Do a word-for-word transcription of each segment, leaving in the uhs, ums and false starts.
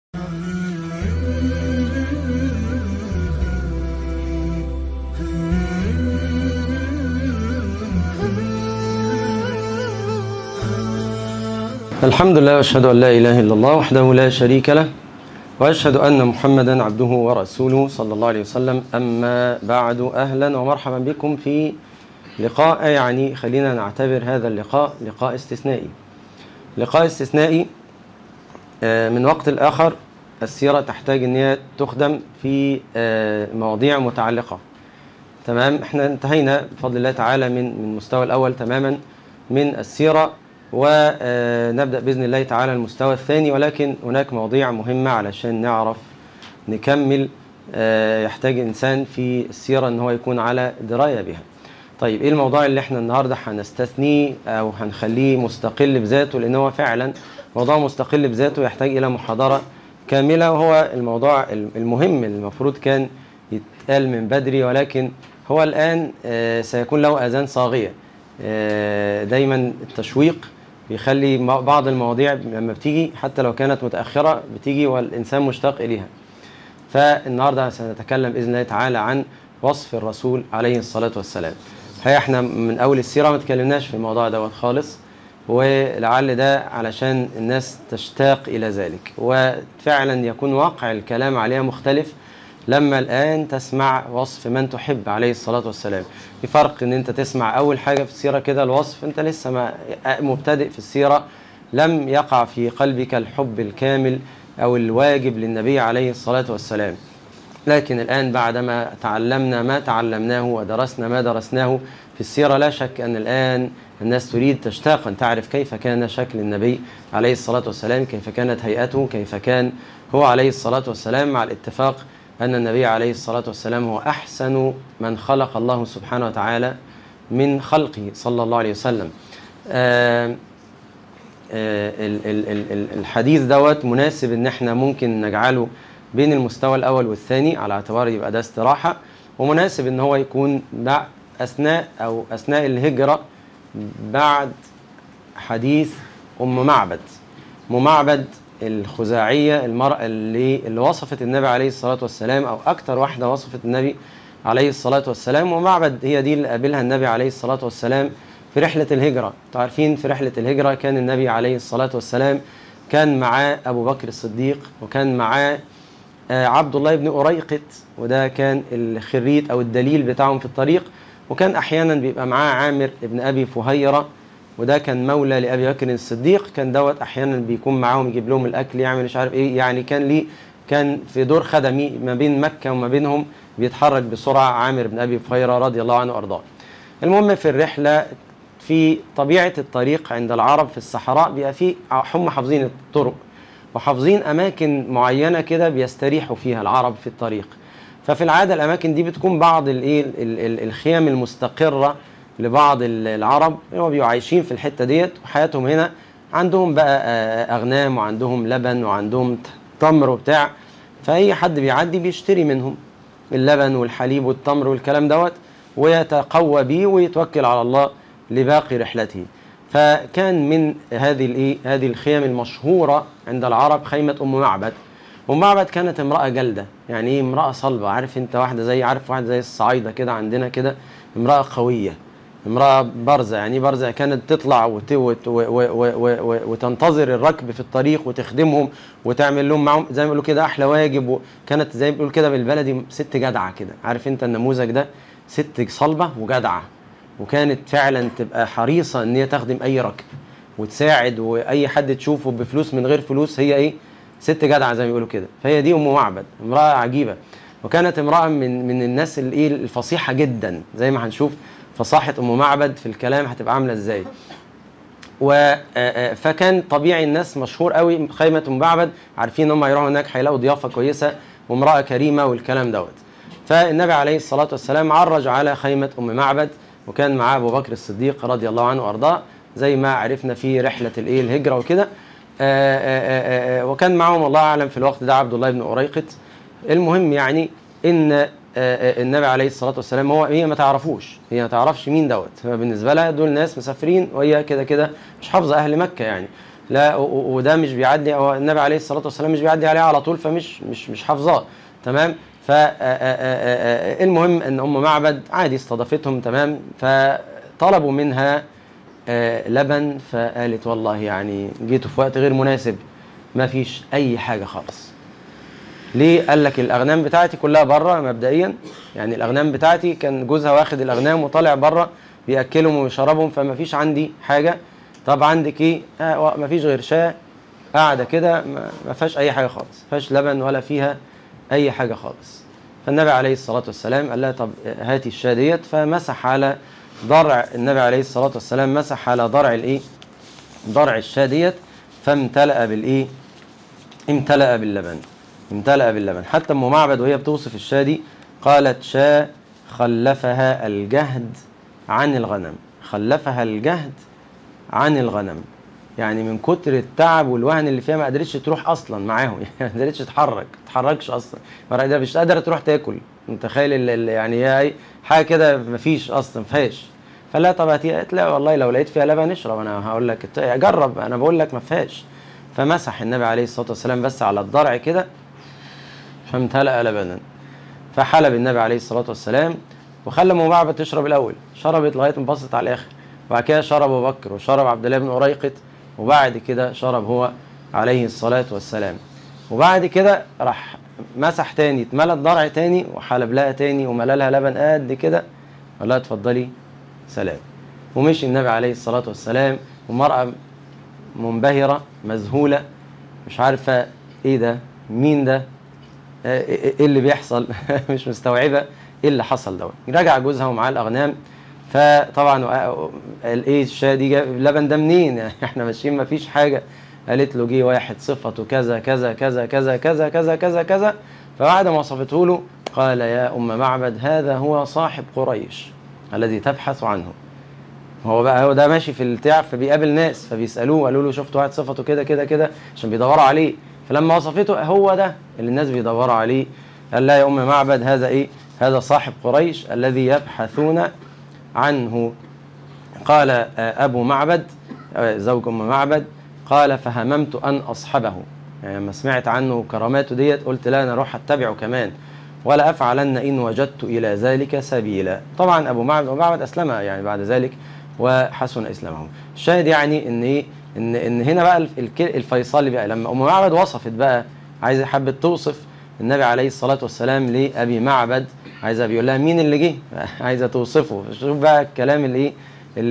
الحمد لله واشهد ان لا اله الا الله وحده لا شريك له واشهد ان محمدا عبده ورسوله صلى الله عليه وسلم. اما بعد، اهلا ومرحبا بكم في لقاء، يعني خلينا نعتبر هذا اللقاء لقاء استثنائي. لقاء استثنائي من وقت لاخر. السيرة تحتاج ان هي تخدم في مواضيع متعلقة. تمام، احنا انتهينا بفضل الله تعالى من من المستوى الاول تماما من السيرة، ونبدأ بإذن الله تعالى المستوى الثاني، ولكن هناك مواضيع مهمة علشان نعرف نكمل. يحتاج إنسان في السيرة أن هو يكون على دراية بها. طيب، إيه الموضوع اللي احنا النهاردة هنستثنيه أو هنخليه مستقل بذاته؟ لأن هو فعلا موضوع مستقل بذاته يحتاج إلى محاضرة كاملة، وهو الموضوع المهم اللي المفروض كان يتقال من بدري، ولكن هو الآن سيكون له آذان صاغية. دايما التشويق بيخلي بعض المواضيع لما بتيجي حتى لو كانت متأخرة بتيجي والإنسان مشتاق إليها. فالنهاردة سنتكلم بإذن الله تعالى عن وصف الرسول عليه الصلاة والسلام. هي احنا من أول السيرة ما تكلمناش في الموضوع دوت خالص، ولعل ده علشان الناس تشتاق إلى ذلك، وفعلا يكون واقع الكلام عليها مختلف لما الآن تسمع وصف من تحب عليه الصلاة والسلام. في فرق ان انت تسمع اول حاجة في السيرة كده الوصف، انت لسه ما مبتدئ في السيرة، لم يقع في قلبك الحب الكامل او الواجب للنبي عليه الصلاة والسلام. لكن الآن بعدما تعلمنا ما تعلمناه ودرسنا ما درسناه في السيرة، لا شك أن الآن الناس تريد تشتاق أن تعرف كيف كان شكل النبي عليه الصلاة والسلام، كيف كانت هيئته، كيف كان هو عليه الصلاة والسلام، مع الاتفاق أن النبي عليه الصلاة والسلام هو أحسن من خلق الله سبحانه وتعالى من خلقه صلى الله عليه وسلم. آآ آآ الحديث دوت مناسب أن احنا ممكن نجعله بين المستوى الأول والثاني على اعتبار يبقى ده استراحة، ومناسب أن هو يكون أثناء أو أثناء الهجرة بعد حديث أم معبد. أم معبد الخزاعية، المرأة اللي, اللي وصفت النبي عليه الصلاة والسلام، أو أكتر واحدة وصفت النبي عليه الصلاة والسلام. ومعبد هي دي اللي قابلها النبي عليه الصلاة والسلام في رحلة الهجرة. تعرفين في رحلة الهجرة كان النبي عليه الصلاة والسلام كان معاه أبو بكر الصديق، وكان معاه عبد الله بن أريقط، وده كان الخريت أو الدليل بتاعهم في الطريق، وكان أحيانا بيبقى معاه عامر ابن أبي فهيرة، وده كان مولى لأبي بكر الصديق. كان دوت أحيانا بيكون معاهم يجيب لهم الأكل، يعمل مش عارف إيه، يعني كان ليه كان في دور خدمي ما بين مكة وما بينهم، بيتحرك بسرعة عامر بن أبي فهيرة رضي الله عنه وأرضاه. المهم في الرحلة، في طبيعة الطريق عند العرب في الصحراء بيبقى فيه هم حافظين الطرق وحافظين أماكن معينة كده بيستريحوا فيها العرب في الطريق. ففي العادة الأماكن دي بتكون بعض الإيه الخيام المستقرة لبعض العرب اللي هم بيبقوا عايشين في الحتة ديت، وحياتهم هنا عندهم بقى أغنام وعندهم لبن وعندهم تمر وبتاع، فأي حد بيعدي بيشتري منهم اللبن والحليب والتمر والكلام دوت، ويتقوى بيه ويتوكل على الله لباقي رحلته. فكان من هذه الايه هذه الخيام المشهورة عند العرب خيمة أم معبد. أم معبد كانت امرأة جلدة، يعني ايه؟ امرأة صلبة. عارف انت واحدة زي عارف واحدة زي الصعايدة كده عندنا كده، امرأة قوية، امرأة برزة. يعني برزة كانت تطلع وت... وت... و... و... و... و... وتنتظر الركب في الطريق وتخدمهم وتعمل لهم معهم زي ما بيقولوا كده أحلى واجب. وكانت زي ما بيقولوا كده بالبلدي ست جدعة كده. عارف انت النموذج ده؟ ست صلبة وجدعة، وكانت فعلا تبقى حريصة ان هي تخدم اي ركب وتساعد، واي حد تشوفه بفلوس من غير فلوس هي ايه؟ ست جدعة زي ما بيقولوا كده. فهي دي أم معبد، امرأة عجيبة، وكانت امرأة من من الناس الايه الفصيحة جدا، زي ما هنشوف فصاحة أم معبد في الكلام هتبقى عاملة ازاي. و فكان طبيعي الناس مشهور قوي خيمة أم معبد، عارفين ان هم هيروحوا هناك هيلاقوا ضيافة كويسة وامرأة كريمة والكلام دوت. فالنبي عليه الصلاة والسلام عرج على خيمة أم معبد، وكان معاه أبو بكر الصديق رضي الله عنه وأرضاه زي ما عرفنا في رحلة الايه الهجرة وكده. وكان معهم الله أعلم في الوقت ده عبد الله بن أريقط. المهم يعني إن النبي عليه الصلاة والسلام هو هي ما تعرفوش، هي ما تعرفش مين دوت، بالنسبة لها دول ناس مسافرين وهي كده كده مش حافظة أهل مكة يعني. لا وده مش بيعدي، هو النبي عليه الصلاه والسلام مش بيعدي عليها على طول، فمش مش مش حافظاه. تمام. فالمهم ان ام معبد عادي استضافتهم، تمام، فطلبوا منها لبن، فقالت والله يعني جيتوا في وقت غير مناسب، ما فيش اي حاجه خالص. ليه؟ قال لك الاغنام بتاعتي كلها بره مبدئيا، يعني الاغنام بتاعتي كان جوزها واخد الاغنام وطالع بره بياكلهم ويشربهم، فما فيش عندي حاجه. طب عندك ايه؟ آه ما فيش غير شاة قاعده كده، ما فيهاش اي حاجه خالص، ما فيهاش لبن ولا فيها اي حاجه خالص. فالنبي عليه الصلاه والسلام قال لها طب هاتي الشاة ديت، فمسح على ضرع النبي عليه الصلاه والسلام، مسح على ضرع الايه؟ ضرع الشاة ديت، فامتلأ بالايه؟ امتلأ باللبن، امتلأ باللبن. حتى ام معبد وهي بتوصف الشاة دي قالت شاة خلفها الجهد عن الغنم، خلفها الجهد عن الغنم، يعني من كتر التعب والوهن اللي فيها ما قدرتش تروح اصلا معاهم، يعني ما قدرتش تتحرك، ما تتحركش اصلا، مش قادره تروح تاكل. متخيل يعني هي حاجه كده ما فيش اصلا، ما فيهاش. فلا طب هاتي، قالت لا والله لو لقيت فيها لبن اشرب، انا هقول لك جرب، انا بقول لك ما فيهاش. فمسح النبي عليه الصلاه والسلام بس على الضرع كده، فامتلأ لبنا، فحلب النبي عليه الصلاه والسلام وخلى ام معبد تشرب الاول، شربت لغايه ما بصت على الاخر، وبعد كده شرب ابو بكر وشرب عبد الله بن أريقط، وبعد كده شرب هو عليه الصلاه والسلام. وبعد كده راح مسح تاني، اتملى الضرع تاني وحلب لها تاني وملى لها لبن قد كده، قال لها اتفضلي سلام. ومشي النبي عليه الصلاه والسلام، والمراه منبهره مذهوله مش عارفه ايه ده، مين ده، ايه اللي بيحصل مش مستوعبه ايه اللي حصل دوت. رجع جوزها ومعاه الاغنام، فطبعا قال ايه الشاة دي جاب اللبن ده منين؟ احنا ماشيين ما فيش حاجه. قالت له جه واحد صفته كذا كذا كذا كذا كذا كذا كذا كذا، فبعد ما وصفته له قال يا ام معبد هذا هو صاحب قريش الذي تبحث عنه. هو بقى هو ده ماشي في البتاع، فبيقابل ناس فبيسالوه، قالوا له شفت واحد صفته كده كده كده، عشان بيدوروا عليه. فلما وصفته هو ده اللي الناس بيدوروا عليه، قال لا يا ام معبد هذا ايه؟ هذا صاحب قريش الذي يبحثون عنه. قال ابو معبد زوج ام معبد قال فهممت ان اصحبه، يعني لما سمعت عنه وكراماته ديت قلت لا انا اروح اتبعه كمان، ولا افعلن ان وجدت الى ذلك سبيلا. طبعا ابو معبد ابو معبد اسلم يعني بعد ذلك وحسن اسلامه. الشاهد يعني ان ايه؟ ان ان هنا بقى الفيصل بقى لما ام معبد وصفت بقى، عايزه حبت توصف النبي عليه الصلاه والسلام لابي معبد، عايزه بيقول لها مين اللي جه، عايزه توصفه. شوف بقى الكلام اللي ايه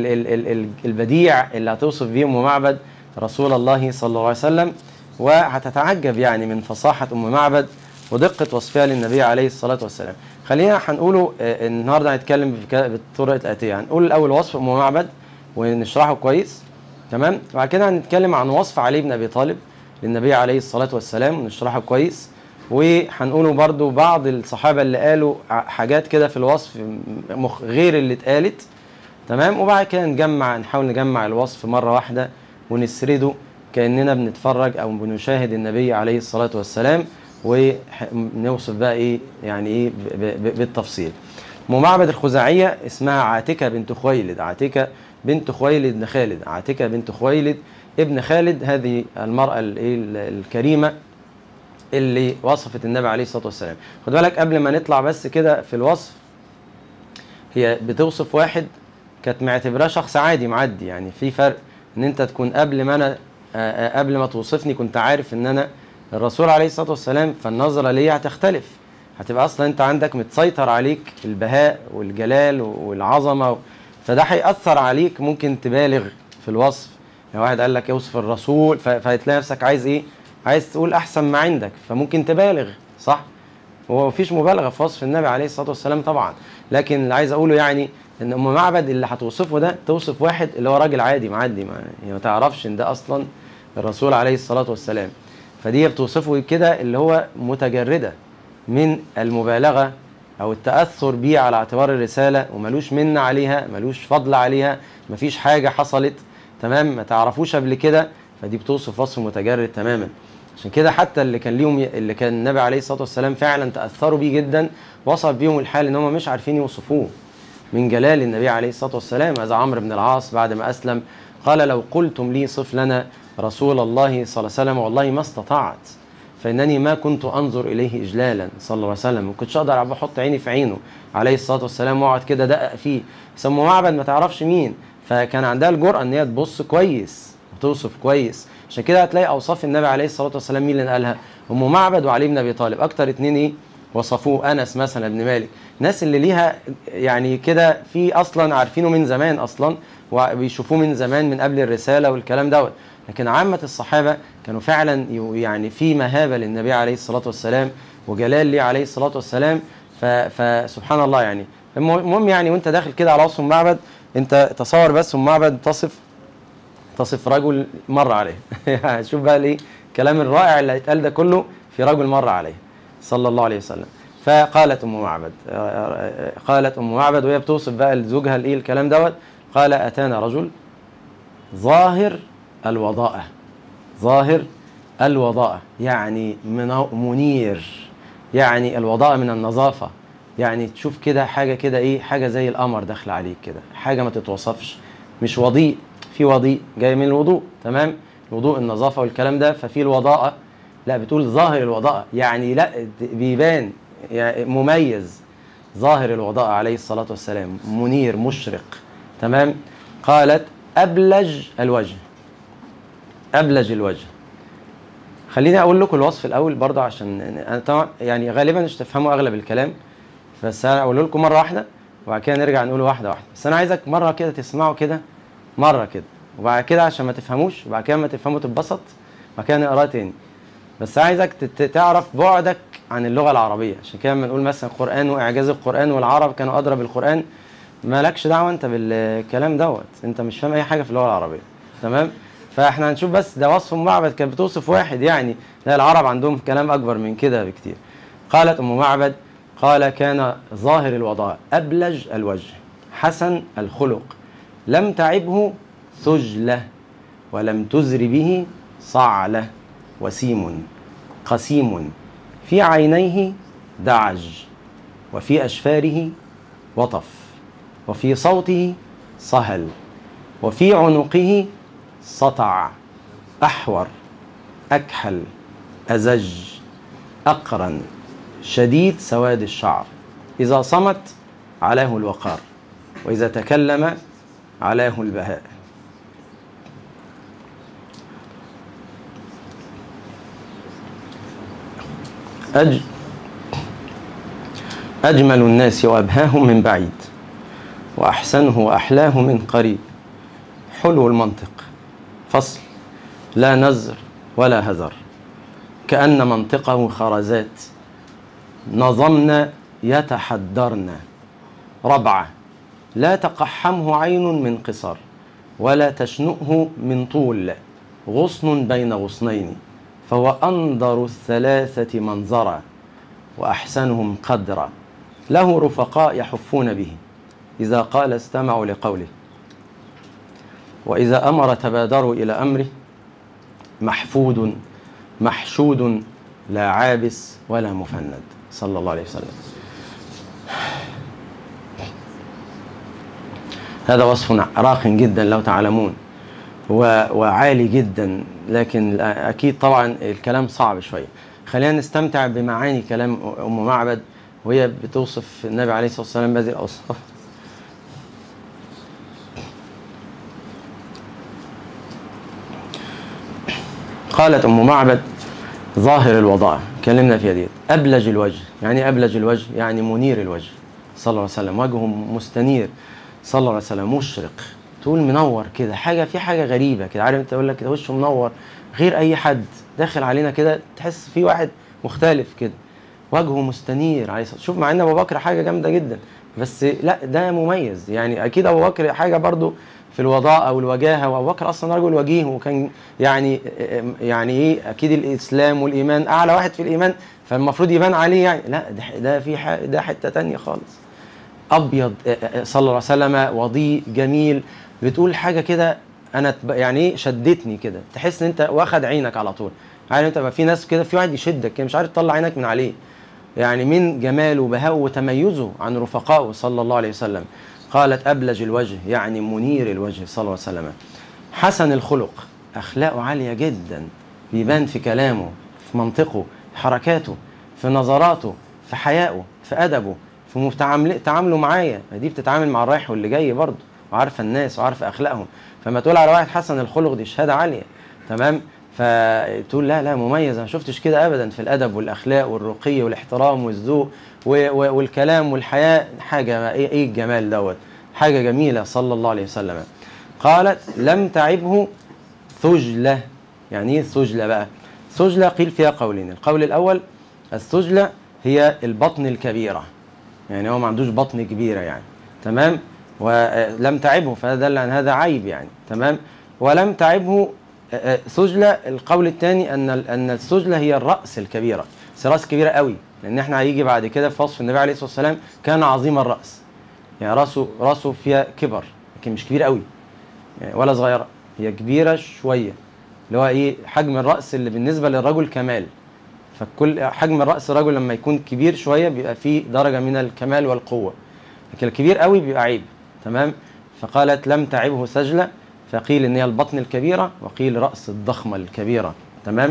البديع اللي هتوصف بيه ام معبد رسول الله صلى الله عليه وسلم، وهتتعجب يعني من فصاحه ام معبد ودقه وصفها للنبي عليه الصلاه والسلام. خلينا هنقوله النهارده، هنتكلم بالطرق الاتيه. هنقول الاول وصف ام معبد ونشرحه كويس، تمام، وبعد كده هنتكلم عن وصف علي بن ابي طالب للنبي عليه الصلاه والسلام ونشرحه كويس، وهنقوله برضو بعض الصحابه اللي قالوا حاجات كده في الوصف غير اللي اتقالت، تمام، وبعد كده نجمع نحاول نجمع الوصف مره واحده ونسرده كاننا بنتفرج او بنشاهد النبي عليه الصلاه والسلام، ونوصف بقى ايه يعني ايه بالتفصيل. ام معبد الخزاعيه اسمها عاتكه بنت خويلد، عاتكه بنت خويلد بن خالد، عاتكه بنت خويلد ابن خالد، هذه المراه الكريمه اللي وصفت النبي عليه الصلاه والسلام. خد بالك قبل ما نطلع بس كده في الوصف، هي بتوصف واحد كانت معتبراه شخص عادي معدي، يعني في فرق ان انت تكون قبل ما انا قبل ما توصفني كنت عارف ان انا الرسول عليه الصلاه والسلام، فالنظره ليا هتختلف، هتبقى اصلا انت عندك متسيطر عليك البهاء والجلال والعظمه، فده هيأثر عليك، ممكن تبالغ في الوصف. لو واحد قال لك اوصف الرسول فهتلاقي نفسك عايز ايه؟ عايز تقول احسن ما عندك، فممكن تبالغ، صح؟ هو مفيش مبالغه في وصف النبي عليه الصلاه والسلام طبعا، لكن اللي عايز اقوله يعني ان ام معبد اللي هتوصفه ده توصف واحد اللي هو راجل عادي معدي، ما, يعني ما تعرفش ان ده اصلا الرسول عليه الصلاه والسلام، فدي بتوصفه كده اللي هو متجرده من المبالغه او التاثر بيه على اعتبار الرساله، وملوش منه عليها، ملوش فضل عليها، مفيش حاجه حصلت، تمام، ما تعرفوش قبل كده، فدي بتوصف وصف متجرد تماما. عشان كده حتى اللي كان ليهم اللي كان النبي عليه الصلاه والسلام فعلا تاثروا بيه جدا، وصف بيهم الحال ان هم مش عارفين يوصفوه من جلال النبي عليه الصلاه والسلام. هذا عمرو بن العاص بعد ما اسلم قال لو قلتم لي صف لنا رسول الله صلى الله عليه وسلم والله ما استطعت، فإنني ما كنت أنظر إليه إجلالا صلى الله عليه وسلم، ما كنتش أقدر أحط عيني في عينه عليه الصلاة والسلام وأقعد كده دقق فيه. بس أم معبد ما تعرفش مين، فكان عندها الجرأة إن هي تبص كويس وتوصف كويس. عشان كده هتلاقي أوصاف النبي عليه الصلاة والسلام مين اللي قالها؟ أم معبد وعلي بن أبي طالب، أكتر اتنين إيه وصفوه. أنس مثلا ابن مالك، ناس اللي ليها يعني كده في أصلا عارفينه من زمان أصلا وبيشوفوه من زمان من قبل الرسالة والكلام دوت. لكن عامة الصحابة كانوا فعلا يعني في مهابة للنبي عليه الصلاة والسلام وجلال ليه عليه الصلاة والسلام. فسبحان الله يعني. المهم يعني وانت داخل كده على وصف معبد، انت تصور بس ام معبد تصف تصف رجل مر عليه. يعني شوف بقى الايه الكلام الرائع اللي هيتقال ده كله في رجل مر عليه صلى الله عليه وسلم. فقالت ام معبد قالت ام معبد وهي بتوصف بقى لزوجها الايه الكلام دوت، قال اتانا رجل ظاهر الوضاءة. ظاهر الوضاءة يعني منير، يعني الوضاءة من النظافة، يعني تشوف كده حاجة كده ايه حاجة زي القمر داخل عليك كده، حاجة ما تتوصفش، مش وضيء، في وضيء جاي من الوضوء، تمام، الوضوء النظافة والكلام ده، ففي الوضاءة لا بتقول ظاهر الوضاءة يعني لا بيبان يعني مميز، ظاهر الوضاءة عليه الصلاة والسلام، منير مشرق، تمام. قالت أبلج الوجه. أبلج الوجه، خليني أقول لكم الوصف الأول برضه عشان أنا طبعا يعني غالبا مش تفهموا أغلب الكلام، بس أنا أقول لكم مرة واحدة وبعد كده نرجع نقوله واحدة واحدة. بس أنا عايزك مرة كده تسمعوا كده مرة كده، وبعد كده عشان ما تفهموش وبعد كده ما تفهموا تتبسط وبعد كده نقراه تاني. بس عايزك تعرف بعدك عن اللغة العربية. عشان كده لما نقول مثلا القرآن وإعجاز القرآن والعرب كانوا أدرى بالقرآن، مالكش دعوة أنت بالكلام دوت، أنت مش فاهم أي حاجة في اللغة العربية، تمام. فاحنا هنشوف بس ده وصف معبد كانت بتوصف واحد، يعني لا العرب عندهم كلام اكبر من كده بكتير. قالت ام معبد قال كان ظاهر الوضاء ابلج الوجه حسن الخلق لم تعبه ثجله ولم تزر به صعله وسيم قسيم في عينيه دعج وفي اشفاره وطف وفي صوته صهل وفي عنقه سطع أحور أكحل أزج أقرن شديد سواد الشعر إذا صمت علاه الوقار وإذا تكلم علاه البهاء. أج أجمل الناس وأبهاهم من بعيد وأحسنه وأحلاه من قريب حلو المنطق فصل لا نزر ولا هزر كأن منطقه خرزات نظمن يتحدرن ربعة لا تقحمه عين من قصر ولا تشنؤه من طول غصن بين غصنين فهو أنظر الثلاثة منظرا وأحسنهم قدرا له رفقاء يحفون به إذا قال استمعوا لقوله وإذا أمر تبادروا إلى أمره محفود محشود لا عابس ولا مفند صلى الله عليه وسلم. هذا وصف راق جدا لو تعلمون وعالي جدا، لكن أكيد طبعا الكلام صعب شوية. خلينا نستمتع بمعاني كلام أم معبد وهي بتوصف النبي عليه الصلاة والسلام بهذه الأوصاف. قالت أم معبد ظاهر الوضاء كلمنا فيها ديت أبلج الوجه، يعني أبلج الوجه يعني منير الوجه صلى الله عليه وسلم، وجهه مستنير صلى الله عليه وسلم مشرق، تقول منور كده، حاجة في حاجة غريبة كده، عارف انت يقول لك كده وشه منور غير أي حد داخل علينا كده، تحس في واحد مختلف كده، وجهه مستنير عليه الصلاة. شوف مع ان أبو بكر حاجة جامدة جدا بس لا ده مميز، يعني أكيد أبو بكر حاجة برضو في الوضاء او الوجاهه، وابو بكر اصلا رجل وجيه وكان يعني يعني ايه اكيد الاسلام والايمان اعلى واحد في الايمان، فالمفروض يبان عليه يعني لا ده ده في ده حته ثانيه خالص. ابيض صلى الله عليه وسلم وضيء جميل، بتقول حاجه كده انا يعني ايه شدتني كده، تحس ان انت واخد عينك على طول، عارف انت بقى في ناس كده في واحد يشدك كده مش عارف تطلع عينك من عليه، يعني من جماله وبهائه وتميزه عن رفقائه صلى الله عليه وسلم. قالت أبلج الوجه يعني منير الوجه صلى الله عليه وسلم، حسن الخلق أخلاقه عالية جدا، بيبان في كلامه، في منطقه، في حركاته، في نظراته، في حيائه، في أدبه، في تعامله معايا. دي بتتعامل مع الرايح واللي جاي برضه، وعارفة الناس وعارفة أخلاقهم. فما تقول على واحد حسن الخلق دي شهادة عالية، تمام؟ فتقول لا لا مميز، أنا ما شفتش كده أبدا في الأدب والأخلاق والرقي والاحترام والذوق والكلام والحياء. حاجة إيه الجمال دوت، حاجة جميلة صلى الله عليه وسلم. قالت لم تعبه ثجلة. يعني ايه ثجلة بقى؟ ثجلة قيل فيها قولين. القول الأول الثجلة هي البطن الكبيرة، يعني هو ما عندوش بطن كبيرة يعني، تمام؟ ولم تعبه فهذا دل عن هذا عيب يعني، تمام؟ ولم تعبه ثجلة. القول الثاني أن أن الثجلة هي الرأس الكبيرة، راس كبيرة قوي، لأن احنا هيجي بعد كده في وصف النبي عليه الصلاة والسلام كان عظيم الرأس، يعني راسه راسه فيها كبر، لكن مش كبير قوي يعني ولا صغيرة، هي كبيرة شوية، اللي هو ايه حجم الرأس اللي بالنسبة للرجل كمال. فكل حجم الرأس الرجل لما يكون كبير شوية بيبقى فيه درجة من الكمال والقوة، لكن الكبير قوي بيبقى عيب، تمام؟ فقالت لم تعبه سجلة، فقيل ان هي البطن الكبيرة، وقيل رأس الضخمة الكبيرة، تمام؟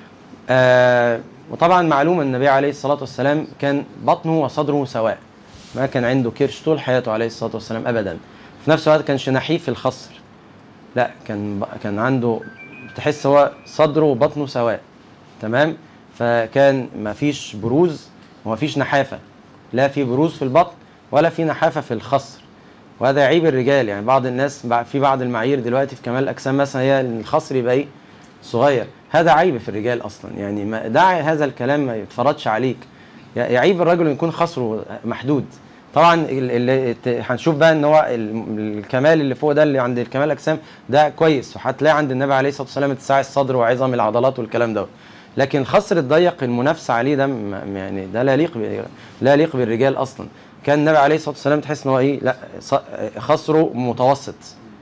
آه وطبعا معلوم ان النبي عليه الصلاة والسلام كان بطنه وصدره سواء، ما كان عنده كرش طول حياته عليه الصلاة والسلام أبدا. في نفس الوقت كانش نحيف في الخصر، لا كان كان عنده تحس هو صدره وبطنه سواء، تمام؟ فكان ما فيش بروز وما فيش نحافة، لا في بروز في البطن ولا في نحافة في الخصر، وهذا يعيب الرجال. يعني بعض الناس في بعض المعايير دلوقتي في كمال الأجسام مثلا هي ان الخصر يبقى ايه صغير، هذا عيب في الرجال أصلا، يعني ما داعي هذا الكلام ما يتفرضش عليك. يعيب الرجل يكون خصره محدود. طبعا اللي هنشوف بقى ان هو الكمال اللي فوق ده اللي عند الكمال الاجسام ده كويس، وهتلاقي عند النبي عليه الصلاه والسلام اتساع الصدر وعظم العضلات والكلام ده، لكن الخصر الضيق المنافسه عليه ده يعني ده لا يليق لا يليق بالرجال اصلا. كان النبي عليه الصلاه والسلام تحس ان هو ايه لا خصره متوسط،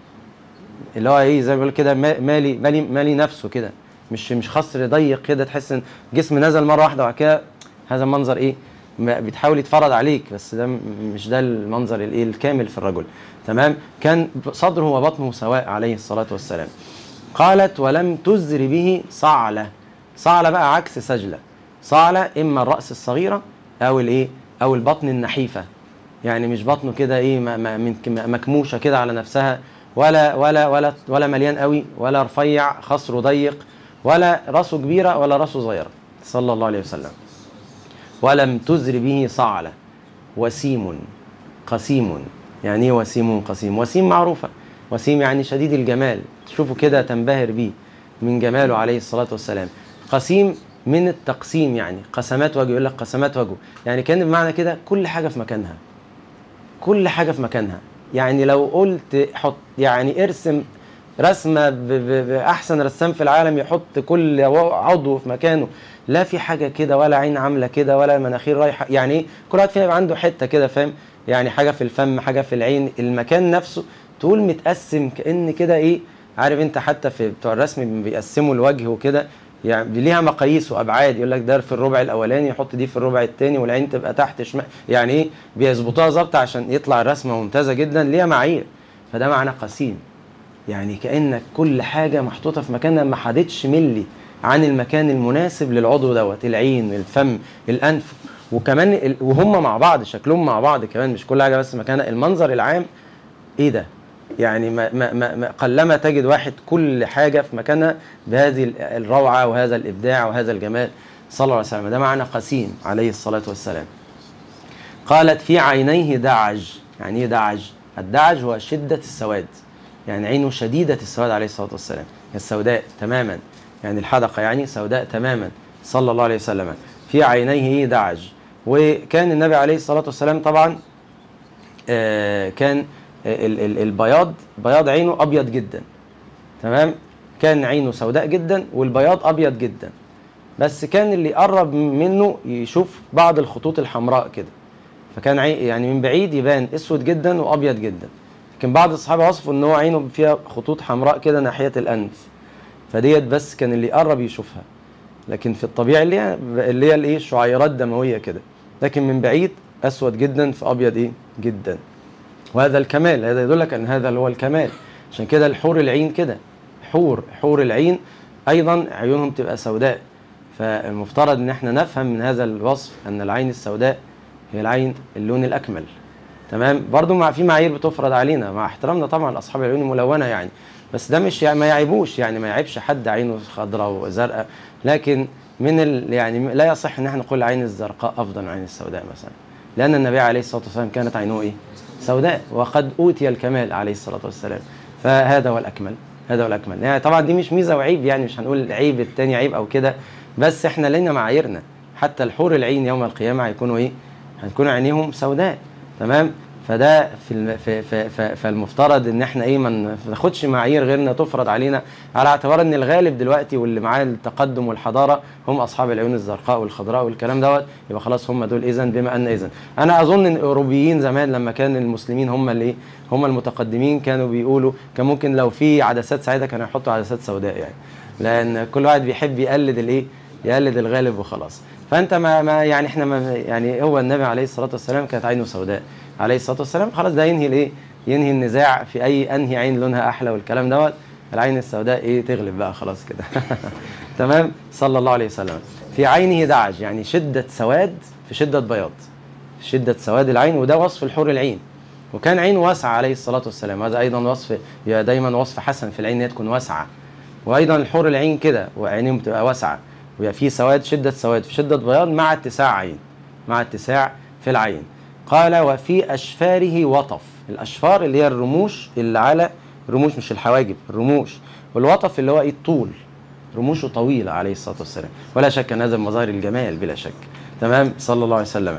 اللي هو ايه زي ما بيقول كده مالي مالي مالي نفسه كده، مش مش خصر ضيق كده تحس ان جسم نزل مره واحده وبعد كده هذا المنظر ايه بتحاول يتفرض عليك، بس ده مش ده المنظر الايه الكامل في الرجل، تمام؟ كان صدره وبطنه سواء عليه الصلاة والسلام. قالت ولم تزر به صعلة. صعلة بقى عكس سجلة. صعلة اما الرأس الصغيرة او الايه او البطن النحيفة، يعني مش بطنه كده ايه مكموشة كده على نفسها، ولا ولا ولا ولا مليان قوي، ولا رفيع خصره ضيق، ولا راسه كبيرة ولا راسه صغيرة صلى الله عليه وسلم. ولم تزر به صعلة. وسيم قسيم. يعني ايه وسيم قسيم؟ وسيم معروفة، وسيم يعني شديد الجمال، تشوفه كده تنبهر بيه من جماله عليه الصلاة والسلام. قسيم من التقسيم، يعني قسمات وجهه، يقول لك قسمات وجهه، يعني كان بمعنى كده كل حاجة في مكانها، كل حاجة في مكانها. يعني لو قلت حط يعني ارسم رسمة بأحسن رسام في العالم يحط كل عضو في مكانه، لا في حاجة كده ولا عين عاملة كده ولا مناخير رايحة، يعني ايه كل واحد فينا يبقى عنده حتة كده، فاهم؟ يعني حاجة في الفم، حاجة في العين، المكان نفسه تقول متقسم كأن كده ايه، عارف انت حتى في بتوع الرسم بيقسموا الوجه وكده، يعني ليها مقاييس وابعاد، يقول لك ده في الربع الاولاني يحط دي في الربع الثاني، والعين تبقى تحت شمال، يعني ايه بيظبطوها ظبط عشان يطلع الرسمة ممتازة جدا، ليها معايير. فده معنى قسيم، يعني كأنك كل حاجة محطوطة في مكانها، ما حدتش ملي عن المكان المناسب للعضو دوت، العين، الفم، الأنف، وكمان وهم مع بعض شكلهم مع بعض كمان، مش كل حاجة بس مكانها. المنظر العام ايه ده، يعني ما ما ما قلما تجد واحد كل حاجة في مكانها بهذه الروعة وهذا الإبداع وهذا الجمال صلى الله عليه وسلم. ده معنى قسيم عليه الصلاة والسلام. قالت في عينيه دعج. يعني ايه دعج؟ الدعج هو شدة السواد، يعني عينه شديدة السواد عليه الصلاة والسلام، السوداء تماما، يعني الحدقة يعني سوداء تماما صلى الله عليه وسلم. في عينيه دعج. وكان النبي عليه الصلاة والسلام طبعا آه كان ال ال البياض بياض عينه أبيض جدا، تمام؟ كان عينه سوداء جدا والبياض أبيض جدا، بس كان اللي قرب منه يشوف بعض الخطوط الحمراء كده، فكان يعني من بعيد يبان اسود جدا وابيض جدا، لكن بعض الصحابه وصفوا ان هو عينه فيها خطوط حمراء كده ناحيه الانف، فديت بس كان اللي يقرب يشوفها، لكن في الطبيعي اللي هي اللي هي الايه شعيرات دمويه كده، لكن من بعيد اسود جدا في ابيض ايه جدا. وهذا الكمال، هذا يدلك ان هذا هو الكمال. عشان كده الحور العين كده، الحور حور العين ايضا عيونهم تبقى سوداء. فالمفترض ان احنا نفهم من هذا الوصف ان العين السوداء هي العين اللون الاكمل. تمام. برضو مع في معايير بتفرض علينا مع احترامنا طبعا لاصحاب العيون الملونه يعني، بس ده مش يعني ما يعيبوش يعني ما يعيبش حد عينه خضراء وزرقاء، لكن من ال يعني لا يصح ان احنا نقول العين الزرقاء افضل من العين السوداء مثلا، لان النبي عليه الصلاه والسلام كانت عينه ايه؟ سوداء، وقد اوتي الكمال عليه الصلاه والسلام. فهذا هو الاكمل، هذا هو الاكمل. يعني طبعا دي مش ميزه وعيب، يعني مش هنقول عيب الثاني عيب او كده، بس احنا لنا معاييرنا. حتى الحور العين يوم القيامه هيكونوا ايه؟ هتكون عينيهم سوداء. تمام. فده في الم... في في في فالمفترض ان احنا ايه ما ناخدش معايير غيرنا تفرض علينا، على اعتبار ان الغالب دلوقتي واللي معاه التقدم والحضاره هم اصحاب العيون الزرقاء والخضراء والكلام دوت، يبقى خلاص هم دول اذا بما ان اذا. انا اظن ان الاوروبيين زمان لما كان المسلمين هم اللي هم المتقدمين كانوا بيقولوا كان ممكن لو في عدسات سعيده كانوا يحطوا عدسات سوداء يعني، لان كل واحد بيحب يقلد الايه؟ يقلد الغالب وخلاص. فانت ما, ما يعني احنا ما يعني هو النبي عليه الصلاه والسلام كانت عينه سوداء عليه الصلاه والسلام، خلاص ده ينهي الايه؟ ينهي النزاع في اي انهي عين لونها احلى والكلام دوت. العين السوداء ايه؟ تغلب بقى خلاص كده. تمام. صلى الله عليه وسلم. في عينه دعج، يعني شده سواد في شده بياض، شده سواد العين، وده وصف الحور العين. وكان عينه واسعه عليه الصلاه والسلام، هذا ايضا وصف دايما وصف حسن في العين، تكون واسعه. وايضا الحور العين كده وعينيهم تبقى واسعه ويبقى في سواد، شده سواد في شده بياض مع اتساع عين، مع اتساع في العين. قال وفي أشفاره وطف. الأشفار اللي هي الرموش اللي على الرموش، مش الحواجب، الرموش. والوطف اللي هو ايه؟ الطول، رموشه طويلة عليه الصلاة والسلام، ولا شك أن هذا من مظاهر الجمال بلا شك. تمام. صلى الله عليه وسلم.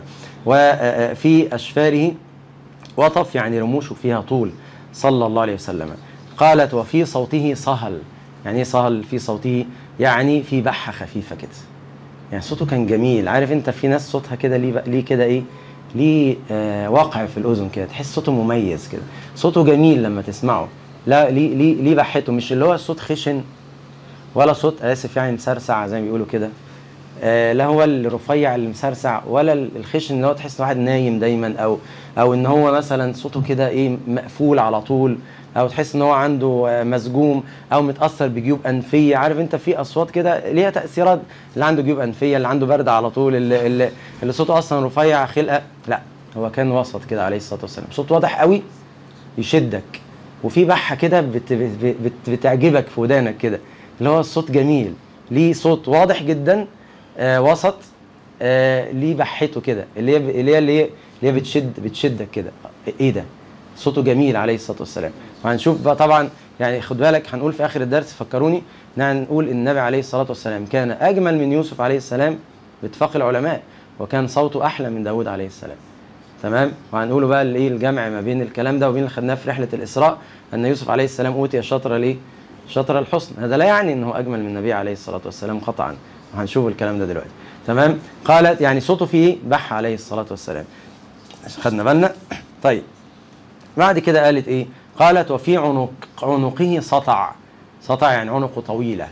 وفي أشفاره وطف يعني رموشه فيها طول صلى الله عليه وسلم. قالت وفي صوته صهل. يعني ايه صهل في صوته؟ يعني في بحة خفيفة كده، يعني صوته كان جميل. عارف انت في ناس صوتها كده ليه ليه كده ايه؟ ليه آه واقع في الاذن كده، تحس صوته مميز كده، صوته جميل لما تسمعه. لا ليه ليه ليه بحته، مش اللي هو الصوت خشن ولا صوت اسف يعني مسرسع زي ما بيقولوا كده، آه لا هو الرفيع اللي مسرسع ولا الخشن اللي هو تحس واحد نايم دايما، او او ان هو مثلا صوته كده ايه مقفول على طول، او تحس ان هو عنده مسجوم او متاثر بجيوب انفيه. عارف انت في اصوات كده ليها تاثيرات، اللي عنده جيوب انفيه، اللي عنده برد على طول، اللي, اللي, اللي صوته اصلا رفيع خلقه. لا هو كان وسط كده عليه الصلاه والسلام، صوت واضح قوي يشدك، وفي بحه كده بت بت بتعجبك في ودانك كده، اللي هو الصوت جميل، ليه صوت واضح جدا، آه وسط، آه ليه بحته كده اللي هي اللي هي اللي هي بتشد بتشدك كده. ايه ده؟ صوته جميل عليه الصلاه والسلام. وهنشوف بقى طبعا يعني خد بالك، هنقول في اخر الدرس فكروني نقول ان النبي عليه الصلاه والسلام كان اجمل من يوسف عليه السلام باتفاق العلماء، وكان صوته احلى من داود عليه السلام. تمام. وهنقوله بقى الايه الجمع ما بين الكلام ده وبين اللي خدناه في رحله الاسراء، ان يوسف عليه السلام اوتي شطر ليه؟ شطر الحسن. هذا لا يعني انه اجمل من النبي عليه الصلاه والسلام قطعا، وهنشوف الكلام ده دلوقتي. تمام. قالت يعني صوته فيه بح عليه الصلاه والسلام، خدنا بالنا. طيب بعد كده قالت ايه؟ قالت وفي عنق عنقه سطع. سطع يعني عنقه طويله،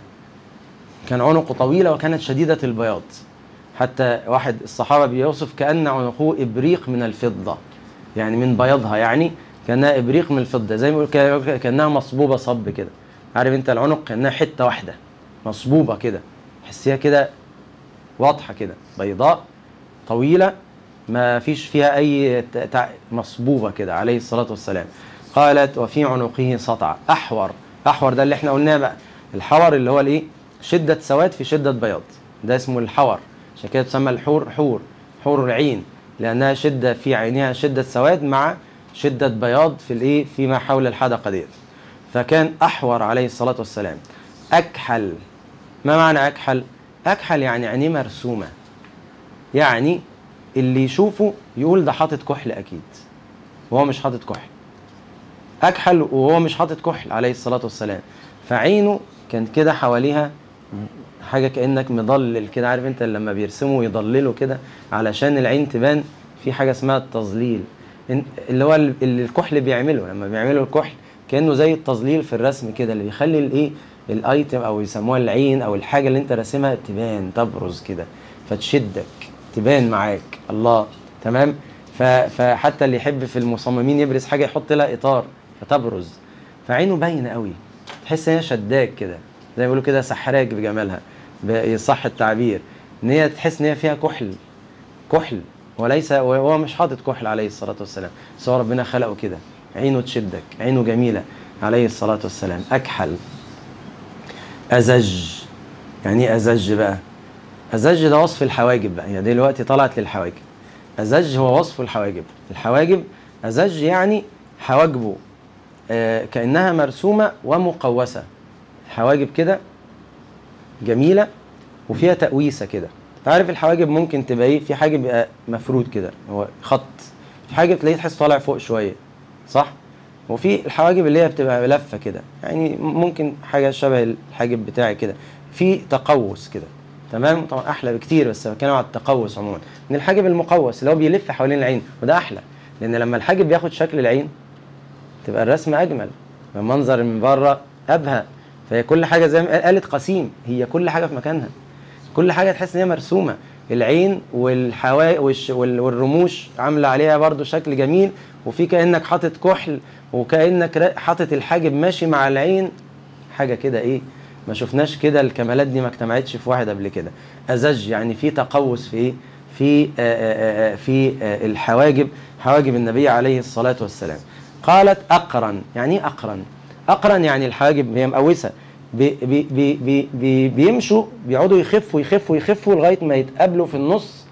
كان عنقه طويله وكانت شديده البياض، حتى واحد الصحابه بيوصف كأن عنقه ابريق من الفضه، يعني من بياضها، يعني كانها ابريق من الفضه، زي ما بيقول كانها مصبوبه صب كده. عارف انت العنق كانها حته واحده مصبوبه كده، تحسيها كده واضحه كده، بيضاء طويله ما فيش فيها اي مصبوبه كده عليه الصلاه والسلام. قالت وفي عنقه سطع احور. احور ده اللي احنا قلناه بقى، الحور اللي هو الايه؟ شده سواد في شده بياض، ده اسمه الحور. عشان كده تسمى الحور حور حور العين، لانها شده في عينها شده سواد مع شده بياض في الايه؟ فيما حول الحدقه ديت. فكان احور عليه الصلاه والسلام. اكحل. ما معنى اكحل؟ اكحل يعني عينيه مرسومه، يعني اللي يشوفه يقول ده حاطط كحل اكيد وهو مش حاطط كحل. اكحل وهو مش حاطط كحل عليه الصلاه والسلام. فعينه كانت كده حواليها حاجه كانك مضلل كده، عارف انت لما بيرسموا يضللوا كده علشان العين تبان، في حاجه اسمها التظليل اللي هو اللي الكحل بيعمله. لما بيعملوا الكحل كانه زي التظليل في الرسم كده، اللي بيخلي الايه الايتم او يسموها العين او الحاجه اللي انت راسمها تبان تبرز كده فتشدك تبان معاك. الله. تمام. فحتى اللي يحب في المصممين يبرز حاجه يحط لها اطار فتبرز، فعينه باينه قوي، تحس ان هي شداك كده، زي ما بيقولوا كده سحراك بجمالها، صح التعبير، ان هي تحس ان هي فيها كحل كحل وليس، وهو مش حاطط كحل عليه الصلاه والسلام، بس هو ربنا خلقه كده، عينه تشدك، عينه جميله عليه الصلاه والسلام. اكحل. ازج. يعني ايه ازج بقى؟ ازج ده وصف الحواجب بقى، هي دلوقتي طلعت للحواجب. ازج هو وصف الحواجب. الحواجب ازج يعني حواجبه آه كأنها مرسومة ومقوسة، حواجب كده جميلة وفيها تقويسة كده. تعرف الحواجب ممكن تبقى ايه؟ في حاجب يبقى مفرود كده، هو خط، في حاجب تلاقيه تحس طالع فوق شوية، صح؟ وفي الحواجب اللي هي بتبقى لفة كده، يعني ممكن حاجة شبه الحاجب بتاعي كده، في تقوس كده، تمام؟ طبعا احلى بكتير، بس بتكلم على التقوس عموما، ان الحاجب المقوس اللي هو بيلف حوالين العين، وده احلى، لان لما الحاجب بياخد شكل العين تبقى الرسمه اجمل، المنظر من بره ابهى. فهي كل حاجه زي ما قالت قسيم، هي كل حاجه في مكانها، كل حاجه تحس ان هي مرسومه، العين والحوا والرموش عامله عليها برضو شكل جميل، وفي كانك حاطط كحل، وكانك حاطط الحاجب ماشي مع العين، حاجه كده ايه، ما شفناش كده، الكمالات دي ما اجتمعتش في واحد قبل كده. ازج يعني في تقوس في ايه؟ في آآ آآ في آآ الحواجب، حواجب النبي عليه الصلاه والسلام. قالت اقرن. يعني ايه اقرن؟ اقرن يعني الحواجب هي مقوسه، بي بي بي بي بي بيمشوا، بيقعدوا يخفوا يخفوا يخفوا لغايه ما يتقابلوا في النص،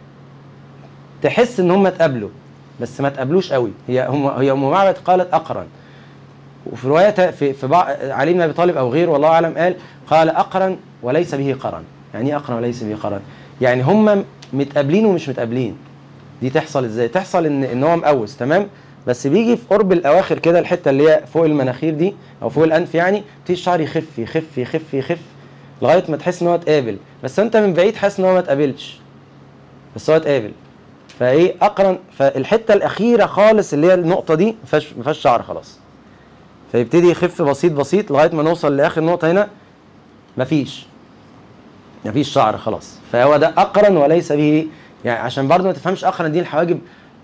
تحس ان هم اتقابلوا بس ما اتقابلوش قوي. هي هم هي ام معبد قالت اقرن، وفي روايه في في بعض علي بن ابي طالب او غيره والله اعلم قال قال اقرن وليس به قرن. يعني ايه اقرن وليس به قرن؟ يعني هم متقابلين ومش متقابلين. دي تحصل ازاي؟ تحصل ان ان هو مقوس تمام، بس بيجي في قرب الاواخر كده، الحته اللي هي فوق المناخير دي او فوق الانف، يعني تيجي الشعر يخف يخف يخف يخف لغايه ما تحس ان هو اتقابل، بس انت من بعيد حاسس ان هو ما اتقابلش، بس هو اتقابل. فايه اقرن؟ فالحته الاخيره خالص اللي هي النقطه دي ما فيهاش ما فيهاش شعر خلاص، فيبتدي يخف بسيط بسيط لغايه ما نوصل لاخر نقطه هنا مفيش مفيش شعر خلاص. فهو ده اقرن وليس به، يعني عشان برضه ما تفهمش اقرن دي الحواجب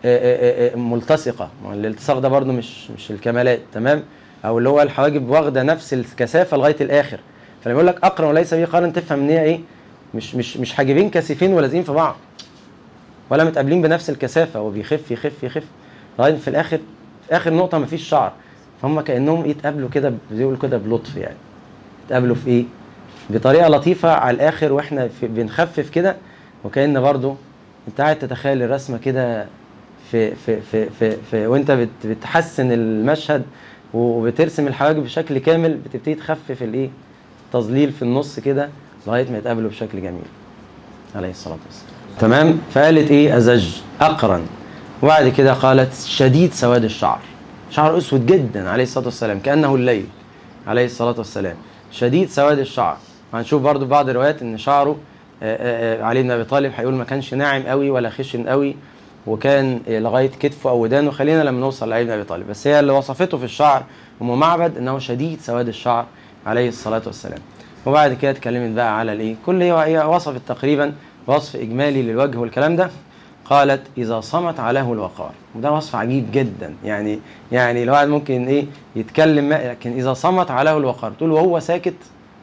ملتصقه، الالتصاق ده برضه مش مش الكمالات، تمام؟ او اللي هو الحواجب واخده نفس الكثافه لغايه الاخر. فلما يقول لك اقرن وليس به قرن تفهم ان هي ايه؟ مش مش مش حاجبين كثيفين ولازقين في بعض، ولا متقابلين بنفس الكثافه، وبيخف يخف يخف لغايه في الاخر، في اخر نقطه مفيش شعر. فهم كانهم يتقابلوا كده، بيقولوا كده بلطف، يعني يتقابلوا في ايه؟ بطريقه لطيفه على الاخر، واحنا بنخفف كده، وكأن برضو انت قاعد تتخيل الرسمه كده في في في في, في وانت بت بتحسن المشهد وبترسم الحواجب بشكل كامل، بتبتدي تخفف الايه؟ تظليل في النص كده لغايه ما يتقابلوا بشكل جميل عليه الصلاه والسلام. تمام؟ فقالت ايه؟ ازج اقرن. وبعد كده قالت شديد سواد الشعر، شعر اسود جدا عليه الصلاه والسلام كانه الليل عليه الصلاه والسلام، شديد سواد الشعر. هنشوف برضو بعض الروايات ان شعره آآ آآ علي بن ابي طالب هيقول ما كانش ناعم قوي ولا خشن قوي، وكان لغايه كتفه او ودانه. خلينا لما نوصل لعلي بن ابي طالب، بس هي اللي وصفته في الشعر ام معبد انه شديد سواد الشعر عليه الصلاه والسلام. وبعد كده اتكلمت بقى على الايه؟ كل هي وصفت تقريبا وصف اجمالي للوجه والكلام ده. قالت اذا صمت عليه الوقار، وده وصف عجيب جدا، يعني يعني الواحد ممكن ايه يتكلم، لكن اذا صمت عليه الوقار تقول وهو ساكت،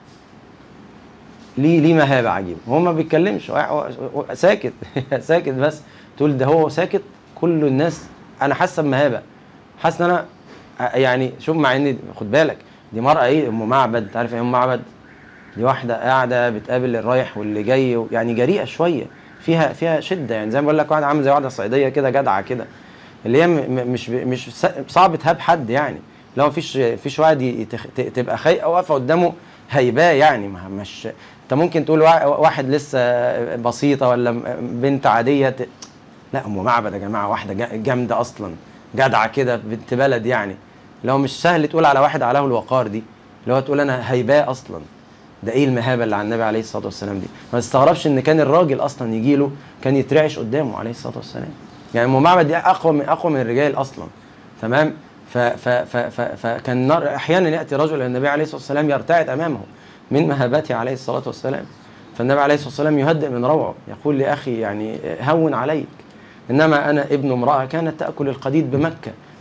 ليه ليه مهابه عجيبه، هو ما بيتكلمش ساكت ساكت، بس تقول ده هو ساكت، كل الناس انا حاسه بمهابه، حاسس ان انا يعني شوف، مع ان خد بالك دي مرأة ايه؟ ام معبد. انت عارف ايه ام معبد؟ دي واحده قاعده بتقابل الرايح واللي جاي، يعني جريئه شويه، فيها فيها شده، يعني زي ما بقول لك واحده عامله زي واحده صعيديه كده جدعه كده، اللي هي مش مش صعب تهاب حد، يعني لو مفيش فيش واحد تبقى خايفه واقفه قدامه هيباه، يعني مش انت ممكن تقول واحد لسه بسيطه ولا بنت عاديه ت... لا ام معبد يا جماعه واحده جامده اصلا، جدعه كده بنت بلد، يعني لو مش سهل تقول على واحد عليه الوقار دي، اللي هو تقول انا هيباه اصلا. ده ايه المهابه اللي على النبي عليه الصلاه والسلام دي؟ ما تستغربش ان كان الراجل اصلا يجي له كان يترعش قدامه عليه الصلاه والسلام، يعني ام معبد دي اقوى من اقوى من الرجال اصلا، تمام؟ فكان احيانا ياتي رجل الى النبي عليه الصلاه والسلام يرتعد امامه من مهابته عليه الصلاه والسلام، فالنبي عليه الصلاه والسلام يهدئ من روعه، يقول لاخي يعني هون عليك، انما انا ابن امراه كانت تاكل القديد بمكه،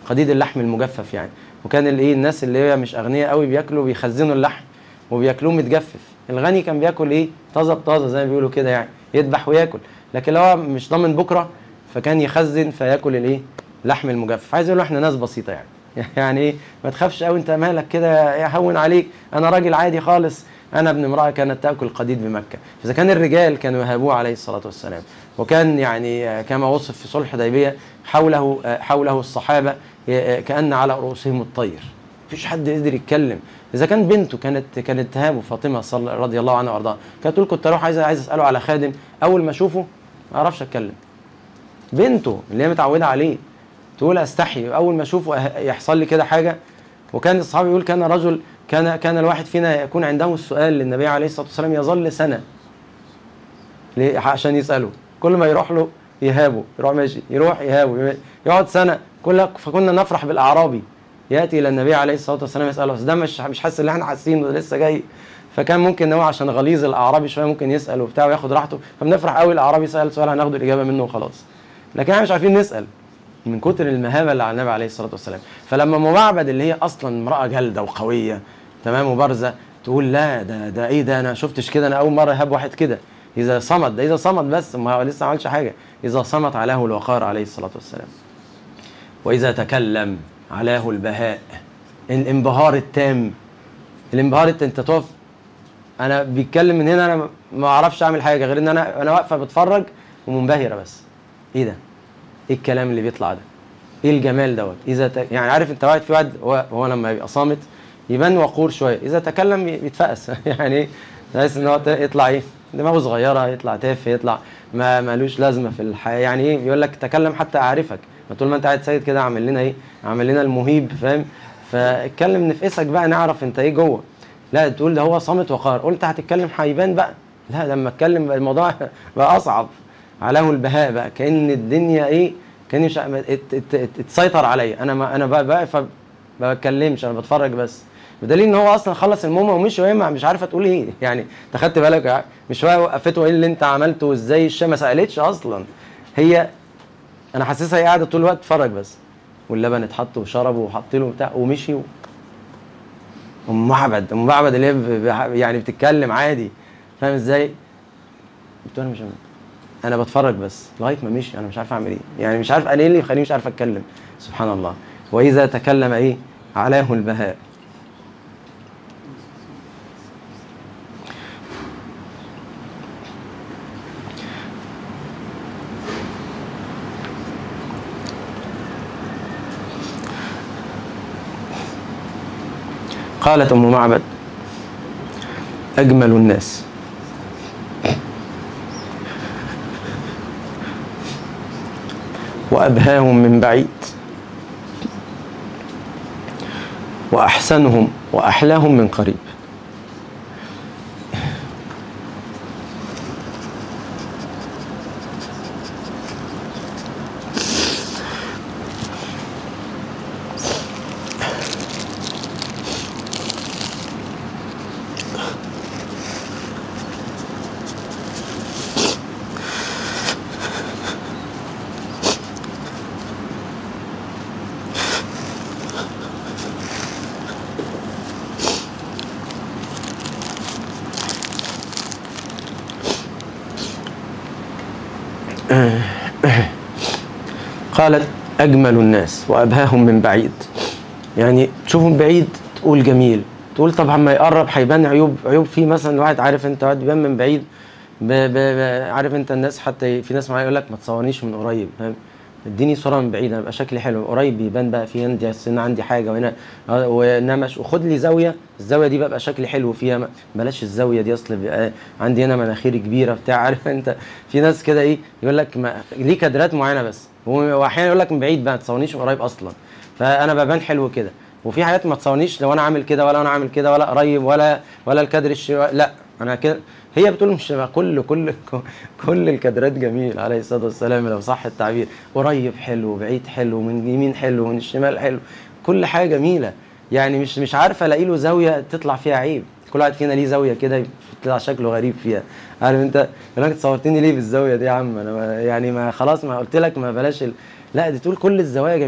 قديد اللحم المجفف يعني. وكان الايه الناس اللي هي مش اغنياء قوي بياكلوا بيخزنوا اللحم وبياكلوه متجفف. الغني كان بياكل ايه طازه بطازه زي ما بيقولوا كده يعني، يذبح وياكل. لكن لو هو مش ضامن بكره فكان يخزن فياكل الايه اللحم المجفف. عايز اقول له احنا ناس بسيطه يعني يعني ايه ما تخافش قوي انت مالك كده يهون عليك، انا راجل عادي خالص، انا ابن امراه كانت تاكل قديد بمكه. فاذا كان الرجال كانوا يهابوه عليه الصلاه والسلام، وكان يعني كما وصف في صلح الحديبيه حوله حوله الصحابه كأن على رؤوسهم الطير، مفيش حد قدر يتكلم. اذا كان بنته كانت كانت تهابه فاطمه رضي الله عنها وارضاها، كانت تقول كنت اروح عايز عايز اساله على خادم، اول ما اشوفه ما اعرفش اتكلم. بنته اللي هي متعوده عليه تقول استحي اول ما اشوفه يحصل لي كده حاجه. وكان الصحابي يقول كان رجل كان كان الواحد فينا يكون عنده السؤال للنبي عليه الصلاه والسلام يظل سنه عشان يساله، كل ما يروح له يهابه، يروح ماشي يروح يهابه يقعد سنه. كل فكنا نفرح بالاعرابي ياتي الى النبي عليه الصلاه والسلام يساله، بس ده مش مش حاسس اللي احنا حاسينه، ده لسه جاي. فكان ممكن هو عشان غليظ الاعرابي شويه ممكن يسال وبتاع وياخد راحته، فبنفرح قوي الاعرابي سال سؤال هناخد الاجابه منه وخلاص. لكن احنا مش عارفين نسال من كتر المهابه اللي على النبي عليه الصلاه والسلام. فلما مبعبد اللي هي اصلا امراه جلده وقويه تمام وبارزه تقول لا ده ده ايه ده، انا شفتش كده، انا اول مره اهاب واحد كده. اذا صمت، ده اذا صمت بس، ما هو لسه ما عملش حاجه. اذا صمت علاه الوقار عليه الصلاه والسلام، واذا تكلم علاه البهاء، الانبهار التام. الانبهار التام انت تقف، انا بيتكلم من هنا انا ما اعرفش اعمل حاجه غير ان انا انا واقفه بتفرج ومنبهره بس. ايه ده؟ ايه الكلام اللي بيطلع ده؟ ايه الجمال دوت؟ اذا ت... يعني عارف انت واحد في واحد هو, هو لما يبقى صامت يبان وقور شويه، اذا تكلم بيتفقس يعني ايه؟ تحس ان هو يطلع ايه؟ دماغه صغيره، يطلع تافه، يطلع ما مالوش لازمه في الحياه يعني. ايه يقول لك تكلم حتى اعرفك، ما طول ما انت قاعد سيد كده عامل لنا ايه؟ عامل لنا المهيب فاهم؟ فاتكلم نفقسك بقى نعرف انت ايه جوه. لا تقول ده هو صامت وقار، قلت هتتكلم هيبان بقى. لا لما اتكلم بقى الموضوع بقى اصعب. علاه البهاء بقى كأن الدنيا ايه؟ كأني مش اتسيطر عليا. انا ما انا بقى ما بتكلمش، انا بتفرج بس. بدليل ان هو اصلا خلص المومه ومشي وهي مش عارفه تقول ايه يعني. انت خدت بالك؟ مش شويه وقفته ايه اللي انت عملته وازاي الشام، ما سالتش اصلا. هي انا حاسسها هي قاعده طول الوقت تتفرج بس، واللبن اتحط وشربه وحط له بتاع ومشي. و... ام معبد ام معبد اللي هي يعني بتتكلم عادي فاهم ازاي؟ قلت انا مش عارف. انا بتفرج بس لغايه ما مشي، انا مش عارف اعمل ايه يعني، مش عارف انا ايه اللي يخليني مش عارف اتكلم. سبحان الله. واذا تكلم ايه؟ علاه البهاء. قالت ام معبد اجمل الناس وابهاهم من بعيد واحسنهم واحلاهم من قريب. قالت أجمل الناس وأبهاهم من بعيد، يعني تشوفهم بعيد تقول جميل، تقول طب عما يقرب هيبان عيوب عيوب فيه. مثلا واحد عارف انت واحد بيبان من بعيد ب ب ب عارف انت الناس، حتى في ناس معايا يقول لك ما تصورنيش من قريب فاهم، اديني صوره من بعيد هيبقى شكلي حلو. قريب بيبان بقى في عندي السن عندي حاجه وهنا وانما وخد لي زاويه، الزاويه دي بقى شكلي حلو فيها، بلاش الزاويه دي اصل بقى عندي هنا مناخيري كبيره بتاع عارف انت. في ناس كده ايه يقول لك ما ليه كادرات معينه بس، واحيانا يقول لك من بعيد بقى ما تصورنيش من قريب اصلا، فانا ببان حلو كده. وفي حاجات ما تصورنيش لو انا عامل كده ولا انا عامل كده ولا قريب ولا ولا الكادر الشو... لا انا كده. هي بتقول مش كل كل كل الكادرات جميل عليه الصلاه والسلام لو صح التعبير، قريب حلو بعيد حلو من يمين حلو من الشمال حلو، كل حاجه جميله يعني. مش مش عارفه الاقي له زاويه تطلع فيها عيب. كل واحد فينا ليه زاويه كده يطلع شكله غريب فيها. عارف انت انا كنت صورتني ليه بالزاويه دي يا عم؟ انا يعني ما خلاص ما قلت لك ما بلاش ال... لا دي تقول كل الزوايا جميل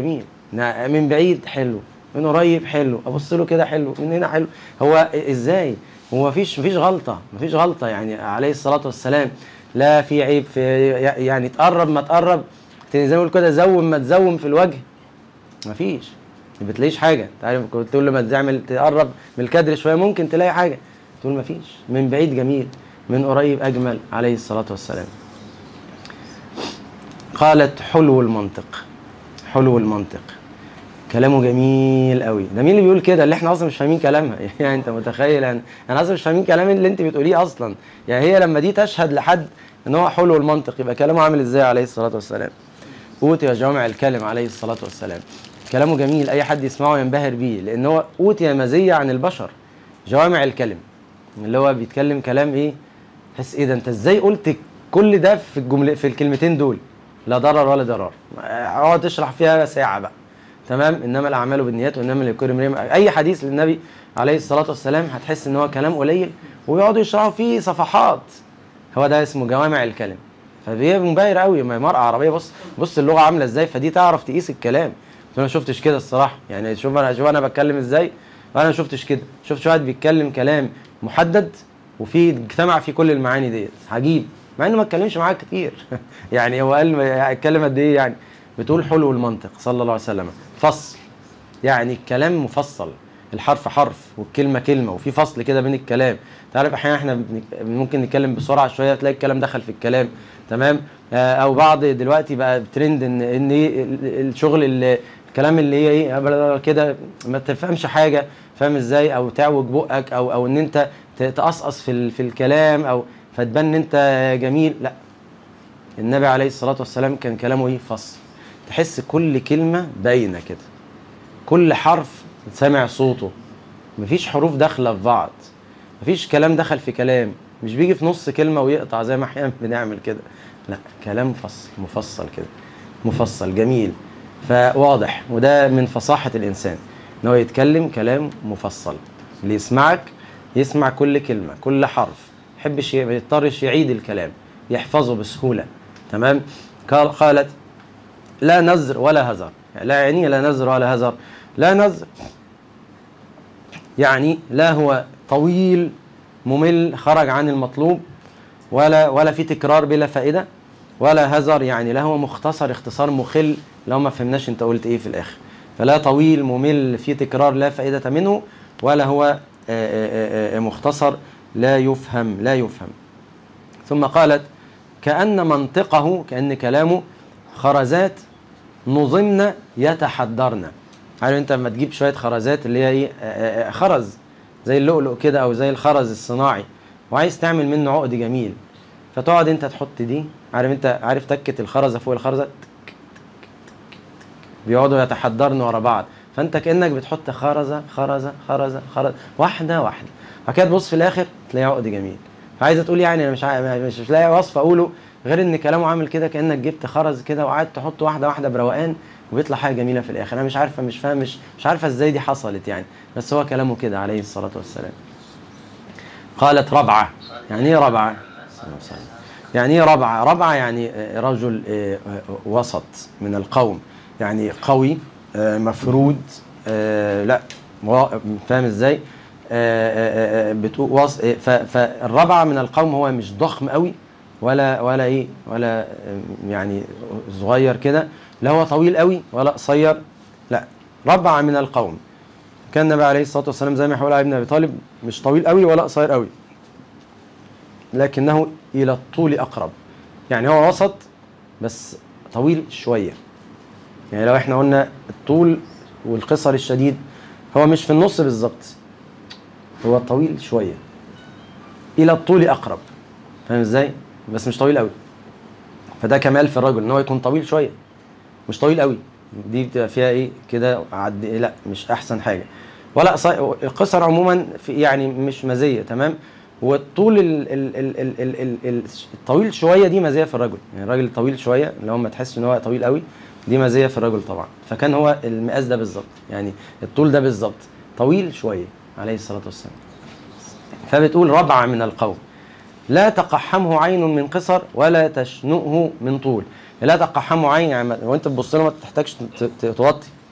من بعيد حلو، من قريب حلو، ابص له كده حلو، من هنا حلو. هو ازاي؟ هو مفيش مفيش غلطه، مفيش غلطه يعني عليه الصلاه والسلام، لا في عيب في يعني تقرب ما تقرب، زي ما بيقول كده زوم ما تزوم في الوجه، مفيش، ما بتلاقيش حاجه. انت عارف كنت تقول له ما تعمل تقرب من الكادر شويه ممكن تلاقي حاجه، تقول مفيش. من بعيد جميل، من قريب اجمل عليه الصلاه والسلام. قالت حلو المنطق، حلو المنطق، كلامه جميل قوي. ده مين اللي بيقول كده؟ اللي احنا اصلا مش فاهمين كلامها. يعني انت متخيل يعني انا اصلا مش فاهمين كلام اللي انت بتقوليه اصلا. يعني هي لما دي تشهد لحد ان هو حلو المنطق، يبقى كلامه عامل ازاي عليه الصلاه والسلام؟ اوتي جوامع الكلم عليه الصلاه والسلام، كلامه جميل، اي حد يسمعه ينبهر بيه، لان هو اوتي مزيه عن البشر، جوامع الكلم، اللي هو بيتكلم كلام ايه، تحس ايه ده انت ازاي قلت كل ده في الجمله في الكلمتين دول، لا ضرر ولا ضرار. اقعد تشرح فيها ساعه بقى، تمام؟ انما الاعمال بالنيات وانما لكل امرئ. اي حديث للنبي عليه الصلاه والسلام هتحس ان هو كلام قليل ويقعدوا يشرحوا فيه صفحات، هو ده اسمه جوامع الكلم. فدي منبهر قوي، ما مرأة عربيه، بص بص اللغه عامله ازاي، فدي تعرف تقيس الكلام. انا ما شفتش كده الصراحه، يعني شوف انا شوف انا بتكلم ازاي، وانا ما شفتش كده. شفت واحد بيتكلم كلام محدد وفي اجتمع فيه كل المعاني ديت، عجيب، مع انه ما اتكلمش معاك كتير. يعني هو قال اتكلم قد ايه يعني؟ بتقول حلو المنطق صلى الله عليه وسلم، فصل، يعني الكلام مفصل، الحرف حرف والكلمه كلمه، وفي فصل كده بين الكلام. تعرف احيانا احنا ممكن نتكلم بسرعه شويه تلاقي الكلام دخل في الكلام، تمام؟ او بعض دلوقتي بقى ترند ان ان ايه الشغل اللي الكلام اللي هي ايه كده ما تفهمش حاجه، فاهم ازاي؟ او تعوج بقك، او او ان انت تقصقص في في الكلام، او فتبان ان انت جميل. لا، النبي عليه الصلاه والسلام كان كلامه ايه، فصل، تحس كل كلمه باينه كده، كل حرف سامع صوته، مفيش حروف داخله في بعض، مفيش كلام دخل في كلام، مش بيجي في نص كلمه ويقطع زي ما احيانا بنعمل كده، لا، كلام فصل مفصل كده، مفصل جميل، فواضح. وده من فصاحه الانسان ان هو يتكلم كلام مفصل، اللي يسمعك يسمع كل كلمه كل حرف، يحبش ما يضطرش يعيد الكلام، يحفظه بسهوله، تمام؟ قالت لا نزر ولا هزر، لا يعني لا نزر ولا هزر، لا نزر يعني لا هو طويل ممل خرج عن المطلوب، ولا ولا في تكرار بلا فائده، ولا هزر يعني لا هو مختصر اختصار مخل لو ما فهمناش انت قلت ايه في الاخر. فلا طويل ممل في تكرار لا فائده منه، ولا هو مختصر لا يفهم لا يفهم. ثم قالت كأن منطقه، كأن كلامه خرزات نظمن يتحدرن. عارف انت لما تجيب شويه خرزات اللي هي ايه، خرز زي اللؤلؤ كده او زي الخرز الصناعي، وعايز تعمل منه عقد جميل، فتقعد انت تحط دي، عارف انت عارف تكه الخرزه فوق الخرزه، بيقعدوا يتحدرن ورا بعض، فانت كانك بتحط خرزه خرزه خرزه خرزه واحده واحده، بعد كده تبص في الاخر تلاقي عقد جميل. فعايزه تقول يعني انا مش مش مش لاقي وصف اقوله غير ان كلامه عامل كده، كانك جبت خرز كده وقعدت تحط واحده واحده بروقان وبيطلع حاجه جميله في الاخر. انا مش عارفه مش فاهم مش مش عارفه ازاي دي حصلت يعني، بس هو كلامه كده عليه الصلاه والسلام. قالت ربعه، يعني ايه ربعه؟ يعني ايه ربعه؟ ربعه يعني رجل وسط من القوم، يعني قوي مفرود، لا فاهم ازاي؟ فالربعه من القوم هو مش ضخم قوي ولا ولا ايه ولا يعني صغير كده، لا هو طويل قوي ولا قصير، لا، ربعه من القوم. كان النبي عليه الصلاه والسلام زي ما يقول علي بن ابي طالب مش طويل قوي ولا قصير قوي، لكنه الى الطول اقرب، يعني هو وسط بس طويل شويه. يعني لو احنا قلنا الطول والقصر الشديد، هو مش في النص بالظبط، هو طويل شويه الى الطول اقرب، فاهم ازاي؟ بس مش طويل قوي. فده كمال في الرجل ان هو يكون طويل شويه مش طويل قوي، دي بتبقى فيها ايه كده عد... لا مش احسن حاجه. ولا القصر عموما في يعني مش مزيه، تمام؟ والطول ال ال ال ال ال ال الطويل شويه دي مزيه في الرجل، يعني الراجل الطويل شويه اللي هو ما تحس ان هو طويل قوي دي مزيه في الرجل طبعا. فكان هو المقاس ده بالظبط، يعني الطول ده بالظبط طويل شويه عليه الصلاه والسلام. فبتقول ربعه من القوم لا تقحمه عين من قصر ولا تشنؤه من طول. لا تقحمه عين يعني وانت تبص له ما تحتاجش توطي،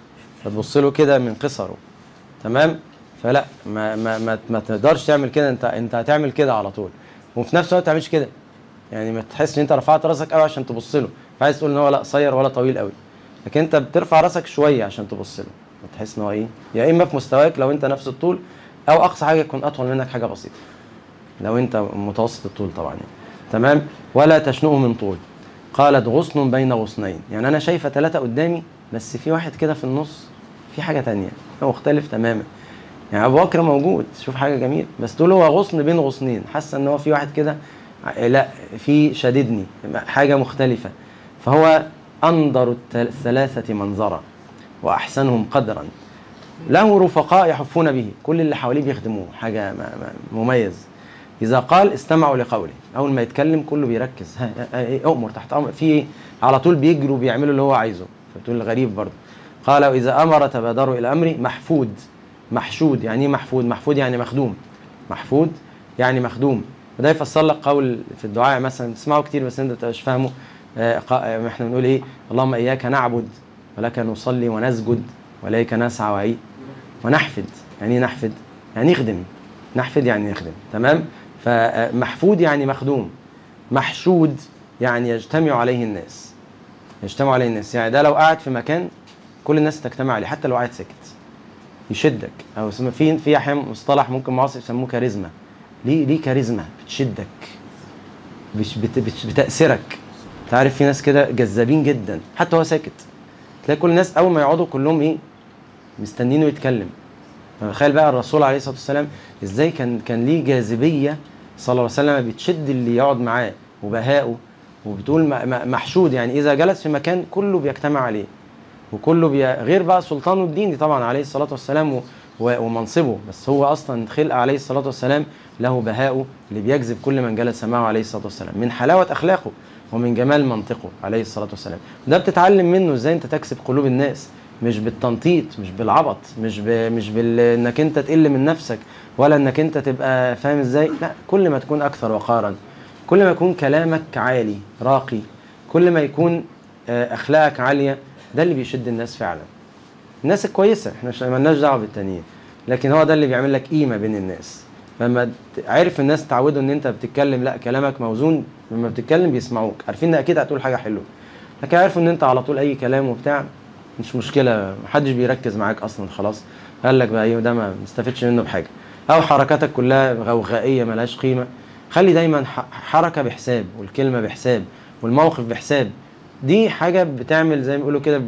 فتبص له كده من قصره، تمام؟ فلا ما ما ما, ما تقدرش تعمل كده، انت انت هتعمل كده على طول، وفي نفس الوقت ما تعملش كده، يعني ما تحسش ان انت رفعت راسك قوي عشان تبص له، فعايز تقول ان هو لا قصير ولا طويل قوي، لكن انت بترفع راسك شويه عشان تبص له، وتحس ان هو ايه، يا اما في مستواك لو انت نفس الطول، او اقصى حاجه يكون اطول منك حاجه بسيطه لو انت متوسط الطول طبعا يعني. تمام. ولا تشنؤه من طول. قالت غصن بين غصنين، يعني انا شايفه ثلاثه قدامي بس في واحد كده في النص في حاجه تانية مختلف تماما. يعني ابو بكر موجود، شوف حاجه جميله، بس تقول هو غصن بين غصنين، حاسه ان هو في واحد كده لا في شددني حاجه مختلفه. فهو انظر الثلاثه منظرا واحسنهم قدرا، له رفقاء يحفون به، كل اللي حواليه بيخدموه، حاجه مميز. اذا قال استمعوا لقوله، اول ما يتكلم كله بيركز، ها اؤمر تحت امر، في على طول بيجروا بيعملوا اللي هو عايزه. فبتقول غريب برضه. قال واذا امر تبادروا الى امره. محفود محشود، يعني ايه محفود؟ محفود يعني مخدوم، محفود يعني مخدوم. وده يفسر لك قول في الدعاء مثلا تسمعه كتير بس انت مش فاهمه، آه احنا بنقول ايه؟ اللهم اياك نعبد ولك نصلي ونسجد واليك نسعى ونحفد. يعني ايه نحفد؟ يعني نخدم، نحفد يعني نخدم، تمام؟ فمحفود يعني مخدوم. محشود يعني يجتمع عليه الناس، يجتمع عليه الناس، يعني ده لو قاعد في مكان كل الناس تجتمع عليه حتى لو قاعد ساكت، يشدك. او في في احيانا مصطلح ممكن معاصر يسموه كاريزما. ليه ليه كاريزما؟ بتشدك، بت بت بتأثرك. تعرف في ناس كده جذابين جدا حتى هو ساكت، تلاقي كل الناس اول ما يقعدوا كلهم ايه؟ مستنينه يتكلم. تخيل بقى الرسول عليه الصلاه والسلام ازاي كان كان ليه جاذبيه صلى الله عليه وسلم، بتشد اللي يقعد معاه وبهائه. وبتقول محشود يعني اذا جلس في مكان كله بيجتمع عليه، وكله بي... غير بقى سلطانه الديني طبعا عليه الصلاه والسلام و... ومنصبه، بس هو اصلا خلق عليه الصلاه والسلام له بهاؤه اللي بيجذب كل من جلس معه عليه الصلاه والسلام، من حلاوه اخلاقه ومن جمال منطقه عليه الصلاه والسلام. ده بتتعلم منه ازاي انت تكسب قلوب الناس، مش بالتنطيط، مش بالعبط، مش ب... مش بال انك انت تقل من نفسك، ولا انك انت تبقى فاهم ازاي. لا، كل ما تكون اكثر وقارا، كل ما يكون كلامك عالي راقي، كل ما يكون اخلاقك عاليه، ده اللي بيشد الناس فعلا. الناس الكويسه احنا مالناش دعوه بالتانيين، لكن هو ده اللي بيعمل لك قيمه بين الناس. لما عارف الناس تعودوا ان انت بتتكلم لا كلامك موزون، لما بتتكلم بيسمعوك، عارفين ان اكيد هتقول حاجه حلوه، لكن عارفوا ان انت على طول اي كلام وبتاع، مش مشكله، محدش بيركز معاك اصلا، خلاص قال لك بقى ايه ده ما مستفدش منه بحاجه، او حركاتك كلها غوغائيه ملهاش قيمه. خلي دايما حركه بحساب، والكلمه بحساب، والموقف بحساب. دي حاجه بتعمل زي ما بيقولوا كده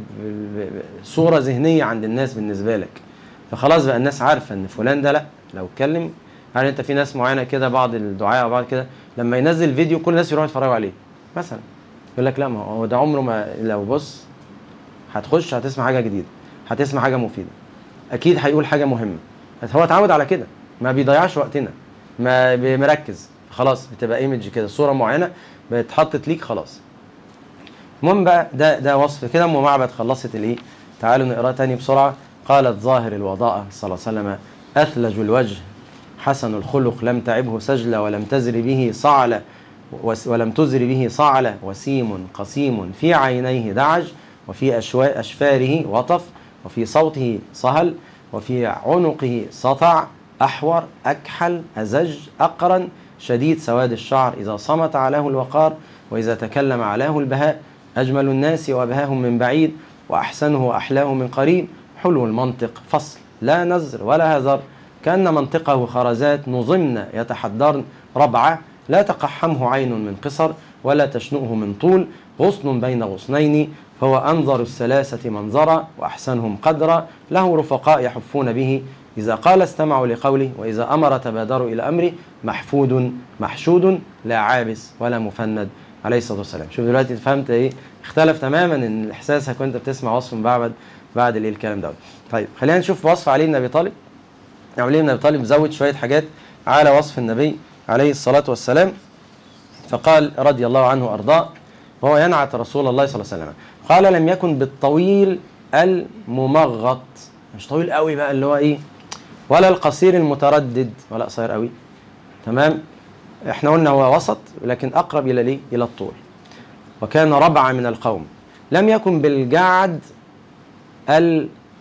صوره ذهنيه عند الناس بالنسبه لك، فخلاص بقى الناس عارفه ان فلان ده لا لو اتكلم. يعني انت في ناس معينه كده، بعض الدعاء وبعض كده لما ينزل فيديو كل الناس يروحوا يتفرجوا عليه مثلا، يقول لك لا ما هو ده عمره ما، لو بص هتخش هتسمع حاجه جديده، هتسمع حاجه مفيده، اكيد هيقول حاجه مهمه. هو اتعود على كده، ما بيضيعش وقتنا، ما مركز، خلاص بتبقى ايمج كده، صوره معينه بتحطت ليك خلاص. المهم بقى ده ده وصف كده. ام معبد خلصت الايه؟ تعالوا نقرا تاني بسرعه. قالت ظاهر الوضاءه صلى الله عليه وسلم اثلج الوجه حسن الخلق لم تعبه سجله ولم تزر به صعله ولم تزر به صعله وسيم قسيم في عينيه دعج وفي أشفاره وطف وفي صوته صهل وفي عنقه سطع أحور أكحل أزج أقرن شديد سواد الشعر إذا صمت علاه الوقار وإذا تكلم علاه البهاء أجمل الناس وأبهاهم من بعيد وأحسنه وأحلاه من قريب حلو المنطق فصل لا نزر ولا هزر كأن منطقه خرزات نظمن يتحدرن ربعة لا تقحمه عين من قصر ولا تشنؤه من طول غصن بين غصنين فهو أنظر الثلاثة منظرا وأحسنهم قدرا له رفقاء يحفون به إذا قال استمعوا لقوله وإذا أمر تبادروا إلى أمره محفود محشود لا عابس ولا مفند عليه الصلاة والسلام. شوف دلوقتي فهمت إيه؟ اختلف تماما إن إحساسك وأنت بتسمع وصف من بعد بعد الإيه الكلام ده. طيب خلينا نشوف وصف علي بن أبي طالب. علي بن أبي طالب زود شوية حاجات على وصف النبي عليه الصلاة والسلام. فقال رضي الله عنه وأرضاه وهو ينعت رسول الله صلى الله عليه وسلم قال لم يكن بالطويل الممغط، مش طويل قوي بقى اللي هو ايه، ولا القصير المتردد ولا قصير قوي، تمام؟ احنا قلنا هو وسط لكن اقرب الى الايه؟ الى الطول. وكان ربع من القوم. لم يكن بالجعد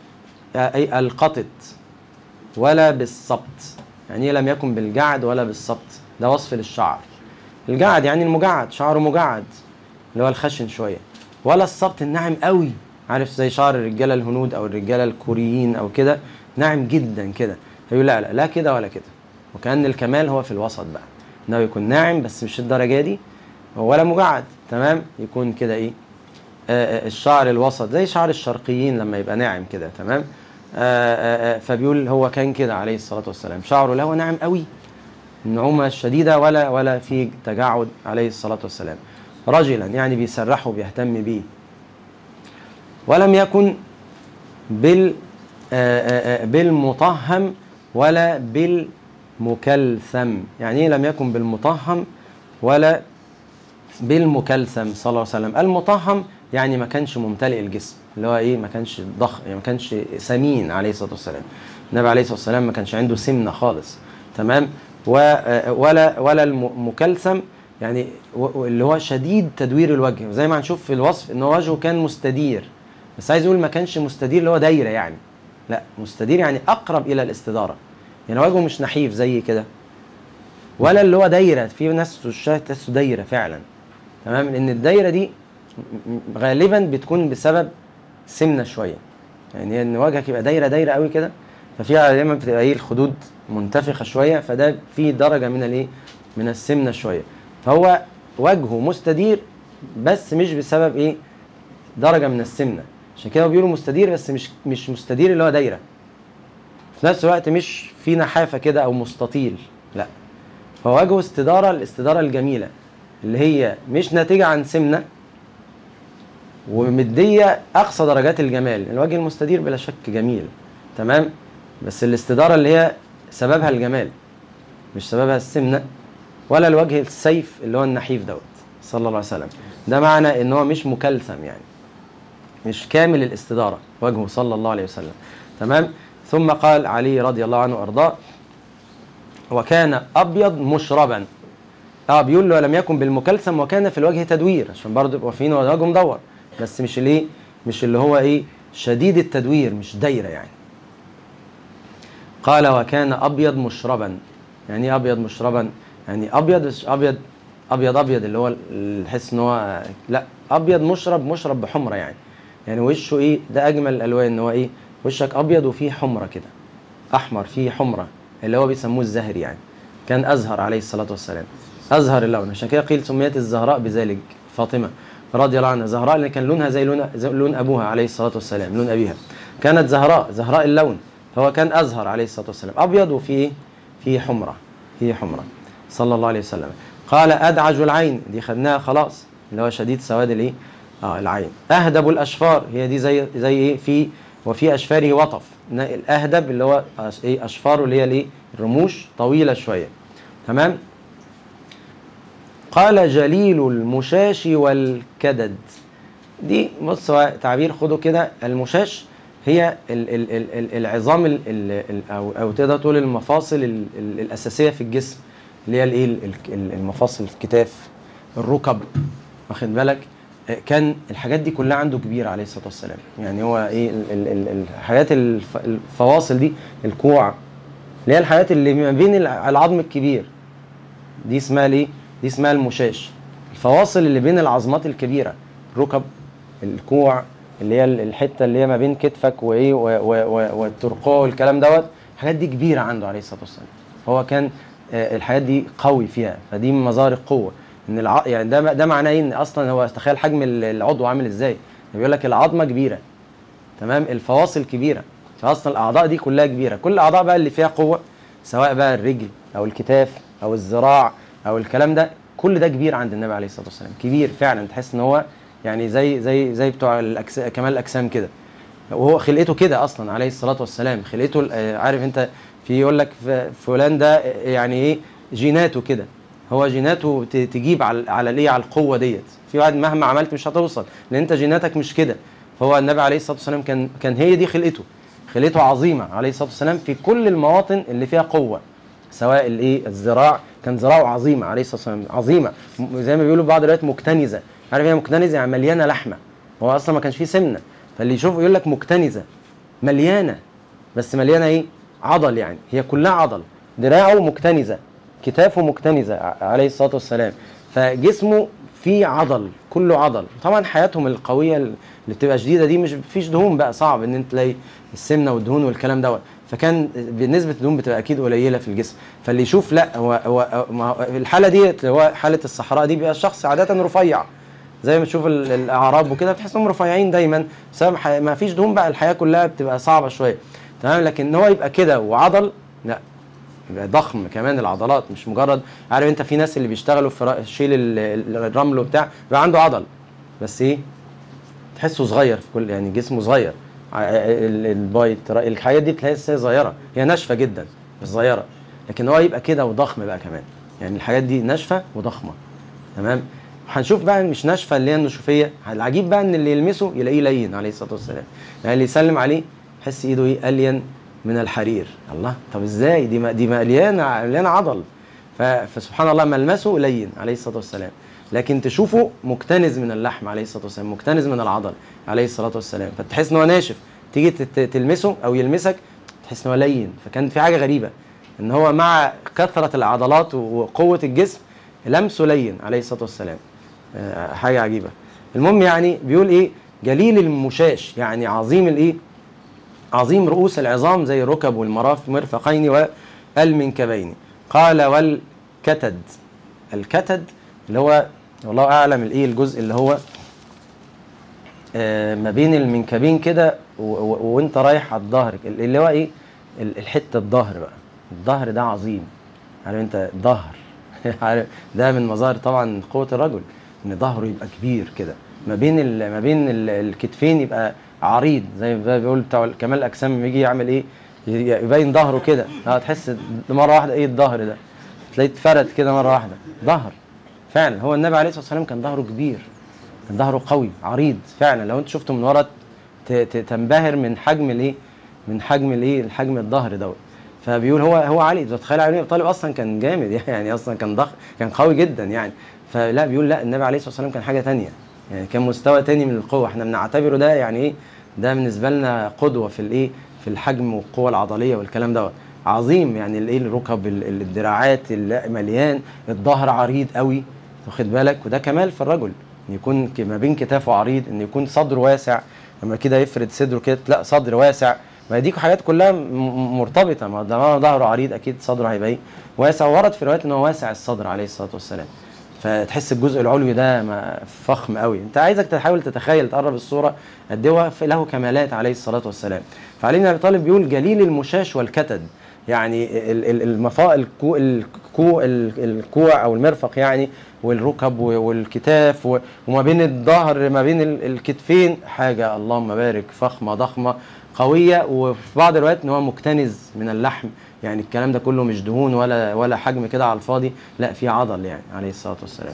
أي القطط ولا بالسبط. يعني لم يكن بالجعد ولا بالسبط، ده وصف للشعر. الجعد يعني المجعد، شعره مجعد اللي هو الخشن شويه، ولا السبط الناعم قوي، عارف زي شعر الرجاله الهنود او الرجاله الكوريين او كده، ناعم جدا كده. هيقول لا لا لا كده ولا كده. وكأن الكمال هو في الوسط بقى، انه يكون ناعم بس مش الدرجه دي، ولا مجعد، تمام، يكون كده ايه آآ آآ الشعر الوسط زي شعر الشرقيين لما يبقى ناعم كده، تمام. آآ آآ فبيقول هو كان كده عليه الصلاه والسلام، شعره لا هو ناعم قوي النعومه الشديده ولا ولا في تجعد عليه الصلاه والسلام. رجلا يعني بيسرحه وبيهتم بيه. ولم يكن بال آآ آآ بالمطهم ولا بالمكلثم. يعني ايه لم يكن بالمطهم ولا بالمكلثم صلى الله عليه وسلم؟ المطهم يعني ما كانش ممتلئ الجسم، اللي هو ايه، ما كانش ضخم، يعني ما كانش سمين عليه الصلاه والسلام. النبي عليه الصلاه والسلام ما كانش عنده سمنه خالص، تمام. ولا ولا المكلثم يعني اللي هو شديد تدوير الوجه، زي ما هنشوف في الوصف ان هو وجهه كان مستدير، بس عايز يقول ما كانش مستدير اللي هو دايره يعني، لا، مستدير يعني اقرب الى الاستداره، يعني وجهه مش نحيف زي كده، ولا اللي هو دايره، في ناس وشها تحسه دايره فعلا، تمام، لان الدايره دي غالبا بتكون بسبب سمنه شويه، يعني ان وجهك يبقى دايره دايره قوي كده، ففيها دايما بتبقى ايه الخدود منتفخه شويه، فده في درجه من الايه من السمنه شويه، فهو وجهه مستدير بس مش بسبب ايه درجه من السمنه، عشان كده بيقولوا مستدير بس مش مش مستدير اللي هو دايره، في نفس الوقت مش في نحافه كده او مستطيل، لا، فوجهه استداره، الاستداره الجميله اللي هي مش ناتجه عن سمنه ومديه اقصى درجات الجمال. الوجه المستدير بلا شك جميل، تمام، بس الاستداره اللي هي سببها الجمال مش سببها السمنه، ولا الوجه السيف اللي هو النحيف دوت صلى الله عليه وسلم. ده معنى ان هو مش مكلثم، يعني مش كامل الاستداره وجهه صلى الله عليه وسلم، تمام. ثم قال علي رضي الله عنه وارضاه: وكان ابيض مشربا. اه بيقول له لم يكن بالمكلثم وكان في الوجه تدوير، عشان برضه يبقى فين وجهه مدور، بس مش الايه مش اللي هو ايه شديد التدوير، مش دايره يعني. قال: وكان ابيض مشربا. يعني ايه ابيض مشربا؟ يعني ابيض ابيض ابيض ابيض اللي هو تحس ان هو لا، ابيض مشرب مشرب بحمره، يعني يعني وشه ايه، ده اجمل الالوان، ان هو ايه وشك ابيض وفيه حمره كده، احمر فيه حمره، اللي هو بيسموه الزهر، يعني كان ازهر عليه الصلاه والسلام، ازهر اللون، عشان كده قيل سميت الزهراء بذلك. فاطمه رضي الله عنها زهراء لان كان لونها زي لون زي لون ابوها عليه الصلاه والسلام، لون ابيها، كانت زهراء زهراء اللون، فهو كان ازهر عليه الصلاه والسلام، ابيض وفيه فيه حمره، فيه حمره صلى الله عليه وسلم. قال: ادعج العين، دي خدناها خلاص، اللي هو شديد سواد الايه اه العين. اهدب الاشفار، هي دي زي زي ايه في وفي اشفاره وطف. الاهدب اللي هو ايه اشفاره اللي هي الايه الرموش طويله شويه، تمام. قال: جليل المشاش والكدد. دي بص هو تعبير خده كده، المشاش هي ال ال ال العظام ال ال او او تقدر تقول المفاصل ال ال الاساسيه في الجسم، اللي هي الايه المفاصل، الكتاف، الركب، واخد بالك. كان الحاجات دي كلها عنده كبيره عليه الصلاه والسلام، يعني هو ايه ال ال الحاجات الفواصل دي، الكوع، اللي هي الحاجات اللي ما بين العظم الكبير، دي اسمها الايه دي اسمها المشاش. الفواصل اللي بين العظمات الكبيره، الركب، الكوع، اللي هي الحته اللي هي ما بين كتفك وايه والترقوه والكلام دوت، الحاجات دي كبيره عنده عليه الصلاه والسلام. هو كان الحاجات دي قوي فيها، فدي من مظاهر القوه، ان الع... يعني ده ده معناه ايه، ان اصلا هو تخيل حجم العضو عامل ازاي، بيقول لك العظمه كبيره، تمام، الفواصل كبيره، فاصلا الاعضاء دي كلها كبيره، كل الاعضاء بقى اللي فيها قوه، سواء بقى الرجل او الكتاف او الذراع او الكلام ده، كل ده كبير عند النبي عليه الصلاه والسلام، كبير فعلا، تحس ان هو يعني زي زي زي بتوع الأكس... كمال الاجسام كده، وهو خلقته كده اصلا عليه الصلاه والسلام، خلقته عارف انت، في يقول لك فلان ده يعني ايه جيناته كده، هو جيناته تجيب على على الايه على القوه ديت، في واحد مهما عملت مش هتوصل لان انت جيناتك مش كده، فهو النبي عليه الصلاه والسلام كان كان هي دي خلقته، خلقته عظيمه عليه الصلاه والسلام في كل المواطن اللي فيها قوه، سواء الايه الذراع، كان ذراعه عظيمه عليه الصلاه والسلام، عظيمه زي ما بيقولوا بعض الوقت مكتنزه، عارف ايه مكتنزه؟ يعني مليانه لحمه، هو اصلا ما كانش فيه سمنه، فاللي يشوفه يقول لك مكتنزه، مليانه، بس مليانه ايه؟ عضل، يعني هي كلها عضل. دراعه مكتنزه، كتافه مكتنزه عليه الصلاه والسلام، فجسمه فيه عضل، كله عضل. طبعا حياتهم القويه اللي بتبقى شديده دي مش فيش دهون بقى، صعب ان انت تلاقي السمنه والدهون والكلام دوت، فكان بالنسبه الدهون بتبقى اكيد قليله في الجسم. فاللي يشوف لا هو هو الحاله دي اللي هو حاله الصحراء دي، بيبقى الشخص عاده رفيع، زي ما تشوف الاعراب وكده بتحس انهم رفيعين دايما بسبب ما فيش دهون بقى، الحياه كلها بتبقى صعبه شويه، تمام. لكن ان هو يبقى كده وعضل، لا، يبقى ضخم كمان العضلات، مش مجرد عارف انت في ناس اللي بيشتغلوا في شيل الرمل وبتاع بيبقى عنده عضل بس ايه، تحسه صغير في كل، يعني جسمه صغير، البايت الحاجات دي تحسها صغيره، هي ناشفه جدا مش صغيره، لكن هو يبقى كده وضخم بقى كمان، يعني الحاجات دي ناشفه وضخمه، تمام. هنشوف بقى مش ناشفه اللي هي النشوفيه، العجيب بقى ان اللي يلمسه يلاقيه لين عليه الصلاه والسلام، يعني اللي يسلم عليه يحس ايده ايه؟ الين من الحرير. الله، طب ازاي دي دي مليانه مليانه عضل، فسبحان الله ملمسه لين عليه الصلاه والسلام، لكن تشوفه مكتنز من اللحم عليه الصلاه والسلام، مكتنز من العضل عليه الصلاه والسلام، فتحس ان هو ناشف، تيجي تلمسه او يلمسك تحس ان هو لين. فكان في حاجه غريبه ان هو مع كثره العضلات وقوه الجسم لمسه لين عليه الصلاه والسلام، حاجه عجيبه. المهم يعني بيقول ايه؟ جليل المشاش، يعني عظيم الايه؟ عظيم رؤوس العظام زي الركب والمرفقين والمنكبين. قال والكتد، الكتد اللي هو والله اعلم الايه الجزء اللي هو آه ما بين المنكبين كده وانت رايح على الظهر، اللي هو ايه؟ الحته الظهر بقى، الظهر ده عظيم، عارف انت الظهر عارف ده من مظاهر طبعا قوه الرجل، ان ظهره يبقى كبير كده، ما بين ما بين الكتفين يبقى عريض، زي ما بيقول بتاع كمال الاجسام لما يجي يعمل ايه؟ يبين ظهره كده، اه تحس مره واحده ايه الظهر ده؟ تلاقيه اتفرد كده مره واحده، ظهر فعلا. هو النبي عليه الصلاه والسلام كان ظهره كبير، كان ظهره قوي عريض فعلا، لو انت شفته من ورا تنبهر من حجم الايه؟ من حجم الايه؟ الحجم الظهر دوت. فبيقول هو هو علي، تتخيل علي بن ابي طالب اصلا كان جامد يعني، اصلا كان ضخم، كان قوي جدا يعني. فلا بيقول لا، النبي عليه الصلاه والسلام كان حاجه ثانيه، يعني كان مستوى تاني من القوه، احنا بنعتبره ده يعني ايه؟ ده بالنسبه لنا قدوه في الايه؟ في الحجم والقوه العضليه والكلام دوت، عظيم يعني الايه؟ الركب، الدراعات مليان، الظهر عريض قوي، واخد بالك؟ وده كمال في الرجل ان يكون ما بين كتافه عريض، ان يكون صدره واسع، لما كده يفرد صدره كده لا صدر واسع، ما دي حاجات كلها مرتبطه، ما ده ظهره عريض اكيد صدره هيبقى ايه؟ واسع. ورد في روايات ان هو واسع الصدر عليه الصلاه والسلام، فتحس الجزء العلوي ده فخم قوي. انت عايزك تحاول تتخيل تقرب الصوره قد ايه له كمالات عليه الصلاه والسلام. فعلي بن ابي طالب بيقول جليل المشاش والكتد، يعني المفا الكوع الكوع الكوع او المرفق يعني، والركب والكتاف وما بين الظهر ما بين الكتفين، حاجه اللهم بارك فخمه ضخمه قويه. وفي بعض الروايات ان هو مكتنز من اللحم، يعني الكلام ده كله مش دهون ولا ولا حجم كده على الفاضي، لا في عضل يعني عليه الصلاه والسلام.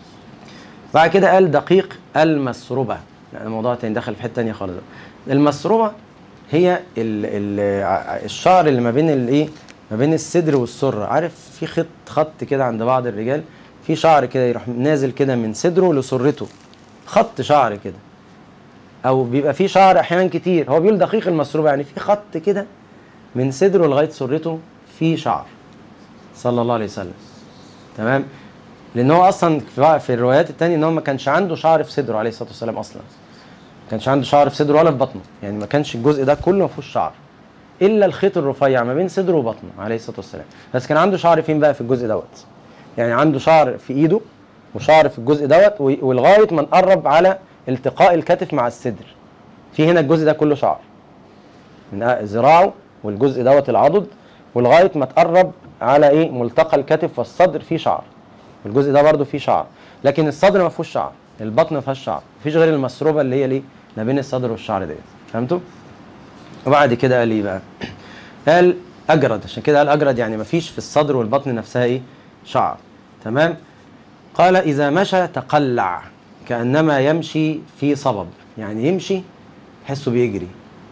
بعد كده قال دقيق المسربه، يعني الموضوع تاني دخل في حته ثانيه خالص. المسربه هي ال ال الشعر اللي ما بين الايه؟ ما بين الصدر والسره، عارف في خط خط كده عند بعض الرجال، في شعر كده يروح نازل كده من صدره لسرته، خط شعر كده، او بيبقى في شعر احيانا كتير. هو بيقول دقيق المسربه، يعني في خط كده من صدره لغايه سرته في شعر صلى الله عليه وسلم، تمام. لان هو اصلا في الروايات الثانيه ان هو ما كانش عنده شعر في صدره عليه الصلاه والسلام، اصلا ما كانش عنده شعر في صدره ولا في بطنه، يعني ما كانش الجزء ده كله ما فيهوش شعر الا الخيط الرفيع ما بين صدره وبطنه عليه الصلاه والسلام. بس كان عنده شعر فين بقى؟ في الجزء دوت، يعني عنده شعر في ايده وشعر في الجزء دوت، ولغايه ما نقرب على التقاء الكتف مع الصدر، في هنا الجزء ده كله شعر من ذراعه والجزء دوت العضد، ولغايه ما تقرب على ايه؟ ملتقى الكتف والصدر فيه شعر، والجزء ده برده فيه شعر، لكن الصدر ما فيهوش شعر، البطن ما فيهاش شعر، مفيش غير المسربه اللي هي ليه؟ ما بين الصدر والشعر ديت، فهمتوا؟ وبعد كده قال ايه بقى؟ قال اجرد، عشان كده قال اجرد يعني ما فيش في الصدر والبطن نفسها ايه؟ شعر، تمام. قال اذا مشى تقلع كانما يمشي في صبب، يعني يمشي تحسه بيجري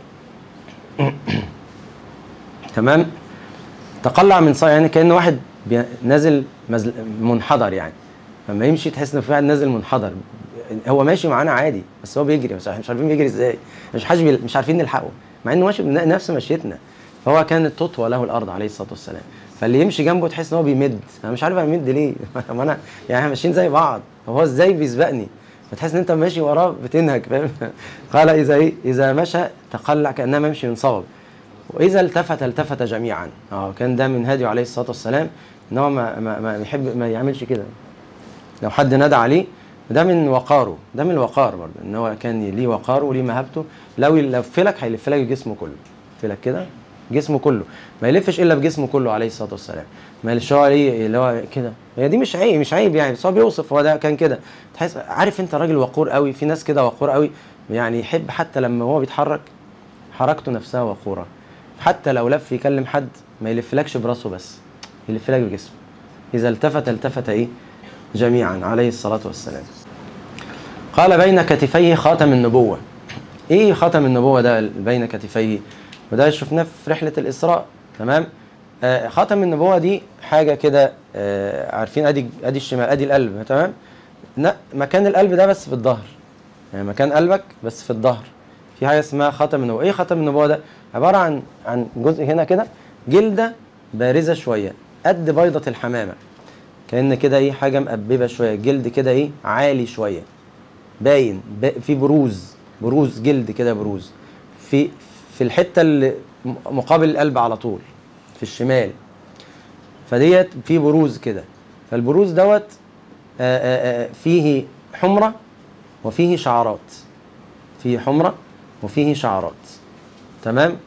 تمام. تقلع من صبب يعني كأن واحد نازل منحدر، يعني لما يمشي تحس ان في واحد نازل منحدر، هو ماشي معانا عادي بس هو بيجري، بس احنا مش عارفين بيجري ازاي، مش حاجه مش عارفين نلحقه، مع انه ماشي بنفس مشيتنا. فهو كانت تطوى له الارض عليه الصلاه والسلام، فاللي يمشي جنبه تحس ان هو بيمد. انا مش عارف بيمد ليه ما انا يعني احنا ماشيين زي بعض، هو ازاي بيسبقني؟ فتحس ان انت ماشي وراه بتنهك، فاهم؟ قال اذا ايه اذا مشى تقلع كانما يمشي من صوب، واذا التفت التفت جميعا. اه كان ده من هديه عليه الصلاه والسلام، ان هو ما ما ما يحب ما يعملش كده. لو حد نادى عليه ده من وقاره، ده من الوقار برضه، ان هو كان ليه وقاره وليه مهابته. لو يلف لك هيلف لك جسمه كله، يلف لك كده جسمه كله، ما يلفش الا بجسمه كله عليه الصلاه والسلام. ما يلفش هو عليه اللي هو كده. هي دي مش عيب، مش عيب يعني، بس هو بيوصف هو ده كان كده. تحس عارف انت راجل وقور قوي، في ناس كده وقور قوي يعني، يحب حتى لما هو بيتحرك حركته نفسها وقوره، حتى لو لف يكلم حد ما يلفلكش براسه بس، يلف لك بجسمه. اذا التفت التفت ايه جميعا عليه الصلاه والسلام. قال بين كتفيه خاتم النبوه. ايه خاتم النبوه ده بين كتفيه؟ وده شفناه في رحله الاسراء. تمام. آه خاتم النبوه دي حاجه كده، آه عارفين ادي ادي الشمال ادي القلب. تمام. مكان القلب ده بس في الظهر، يعني مكان قلبك بس في الظهر في حاجه اسمها خاتم النبوه. ايه خاتم النبوه ده؟ عباره عن عن جزء هنا كده جلده بارزه شويه قد بيضه الحمامه، كأن كده ايه حاجه مقببه شويه، جلد كده ايه عالي شويه باين، في بروز، بروز جلد كده، بروز في في الحته اللي مقابل القلب على طول في الشمال، فديت في بروز كده. فالبروز دوت فيه حمره وفيه شعرات، فيه حمره وفيه شعرات. تمام.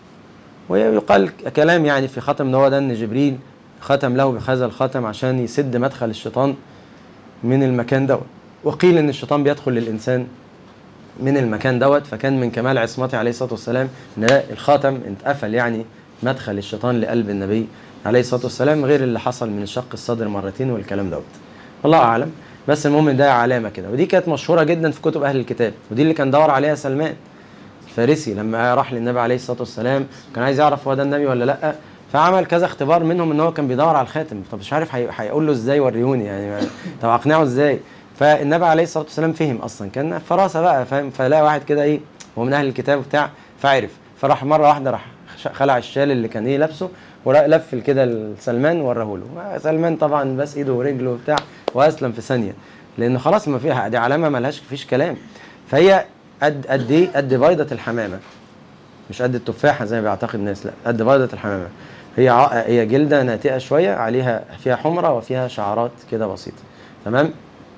ويقال كلام يعني في خاتم النبوة ده ان جبريل ختم له بهذا الخاتم عشان يسد مدخل الشيطان من المكان دوت. وقيل ان الشيطان بيدخل للانسان من المكان دوت، فكان من كمال عصمته عليه الصلاه والسلام ان الخاتم اتقفل يعني مدخل الشيطان لقلب النبي عليه الصلاه والسلام، غير اللي حصل من شق الصدر مرتين والكلام دوت. الله اعلم. بس المهم ده علامه كده، ودي كانت مشهوره جدا في كتب اهل الكتاب، ودي اللي كان دور عليها سلمان الفارسي لما راح للنبي عليه الصلاه والسلام، كان عايز يعرف هو ده النبي ولا لا، فعمل كذا اختبار، منهم ان هو كان بيدور على الخاتم. طب مش عارف هيقول له ازاي وريوني يعني، طب اقنعه ازاي؟ فالنبي عليه الصلاه والسلام فهم اصلا، كان فراسه بقى فاهم، فلاقى واحد كده ايه هو من اهل الكتاب بتاع، فعرف، فراح مره واحده راح خلع الشال اللي كان ايه لابسه ولف كده لسلمان وراه له. سلمان طبعا بس ايده ورجله وبتاع واسلم في ثانيه، لان خلاص ما فيها، دي علامه ما لهاش فيش كلام. فهي قد قد ايه؟ قد بيضه الحمامه، مش قد التفاحه زي ما بيعتقد الناس، لا قد بيضه الحمامه. هي هي جلده ناتئه شويه عليها فيها حمره وفيها شعرات كده بسيطه. تمام.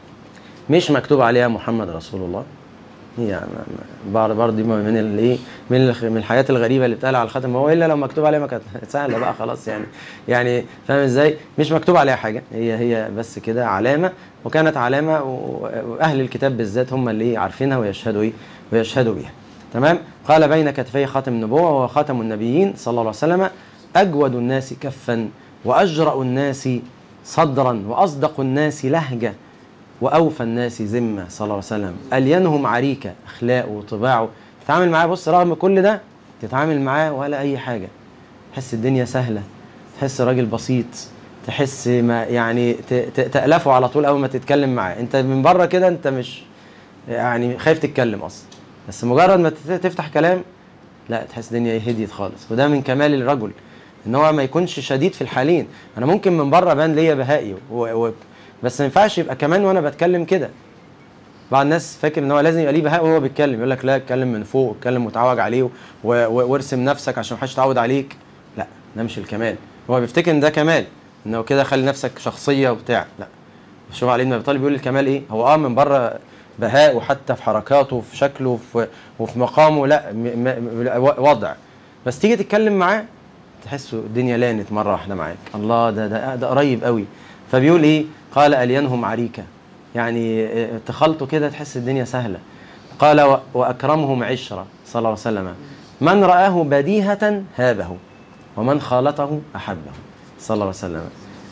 مش مكتوب عليها محمد رسول الله، هي برضه دي من الايه من من الحاجات الغريبه اللي بتقال على الخاتم، هو الا لو مكتوب عليها ما كانت سهله بقى خلاص يعني، يعني فاهم ازاي؟ مش مكتوب عليها حاجه، هي هي بس كده علامه، وكانت علامه واهل الكتاب بالذات هم اللي عارفينها ويشهدوا ايه ويشهدوا بيها. تمام. قال بين كتفي خاتم النبوه وهو خاتم النبيين صلى الله عليه وسلم، اجود الناس كفا واجرأ الناس صدرا واصدق الناس لهجه واوفى الناس ذمه صلى الله عليه وسلم، الينهم عريكه، اخلاقه وطباعه تتعامل معاه، بص رغم كل ده تتعامل معاه ولا اي حاجه، تحس الدنيا سهله، تحس راجل بسيط، تحس ما يعني تألفه على طول اول ما تتكلم معاه. انت من بره كده انت مش يعني خايف تتكلم اصلا، بس مجرد ما تفتح كلام لا تحس الدنيا هديت خالص. وده من كمال الرجل ان هو ما يكونش شديد في الحالين. انا ممكن من بره بان ليا بهائي و... و... بس ما ينفعش يبقى كمان وانا بتكلم كده. بعض الناس فاكر ان هو لازم يبقى ليه بهاء وهو بيتكلم، يقول لك لا اتكلم من فوق، اتكلم متعوج عليه و... و... وارسم نفسك عشان ما حدش يتعود عليك. لا ده مش الكمال. هو بيفتكر ان ده كمال، انه كده خلي نفسك شخصيه وبتاع. لا، شوف علي بن ابي طالب بيقول الكمال ايه؟ هو اه من بره بهاء وحتى في حركاته وفي شكله وفي, وفي مقامه، لا م... م... وضع، بس تيجي تتكلم معاه تحسه الدنيا لانت مره واحده معاك. الله ده ده ده قريب قوي. فبيقول ايه؟ قال الينهم عريكه، يعني تخلطوا كده تحس الدنيا سهله. قال واكرمهم عشره صلى الله عليه وسلم، من رآه بديهه هابه ومن خالطه احبه صلى الله عليه وسلم.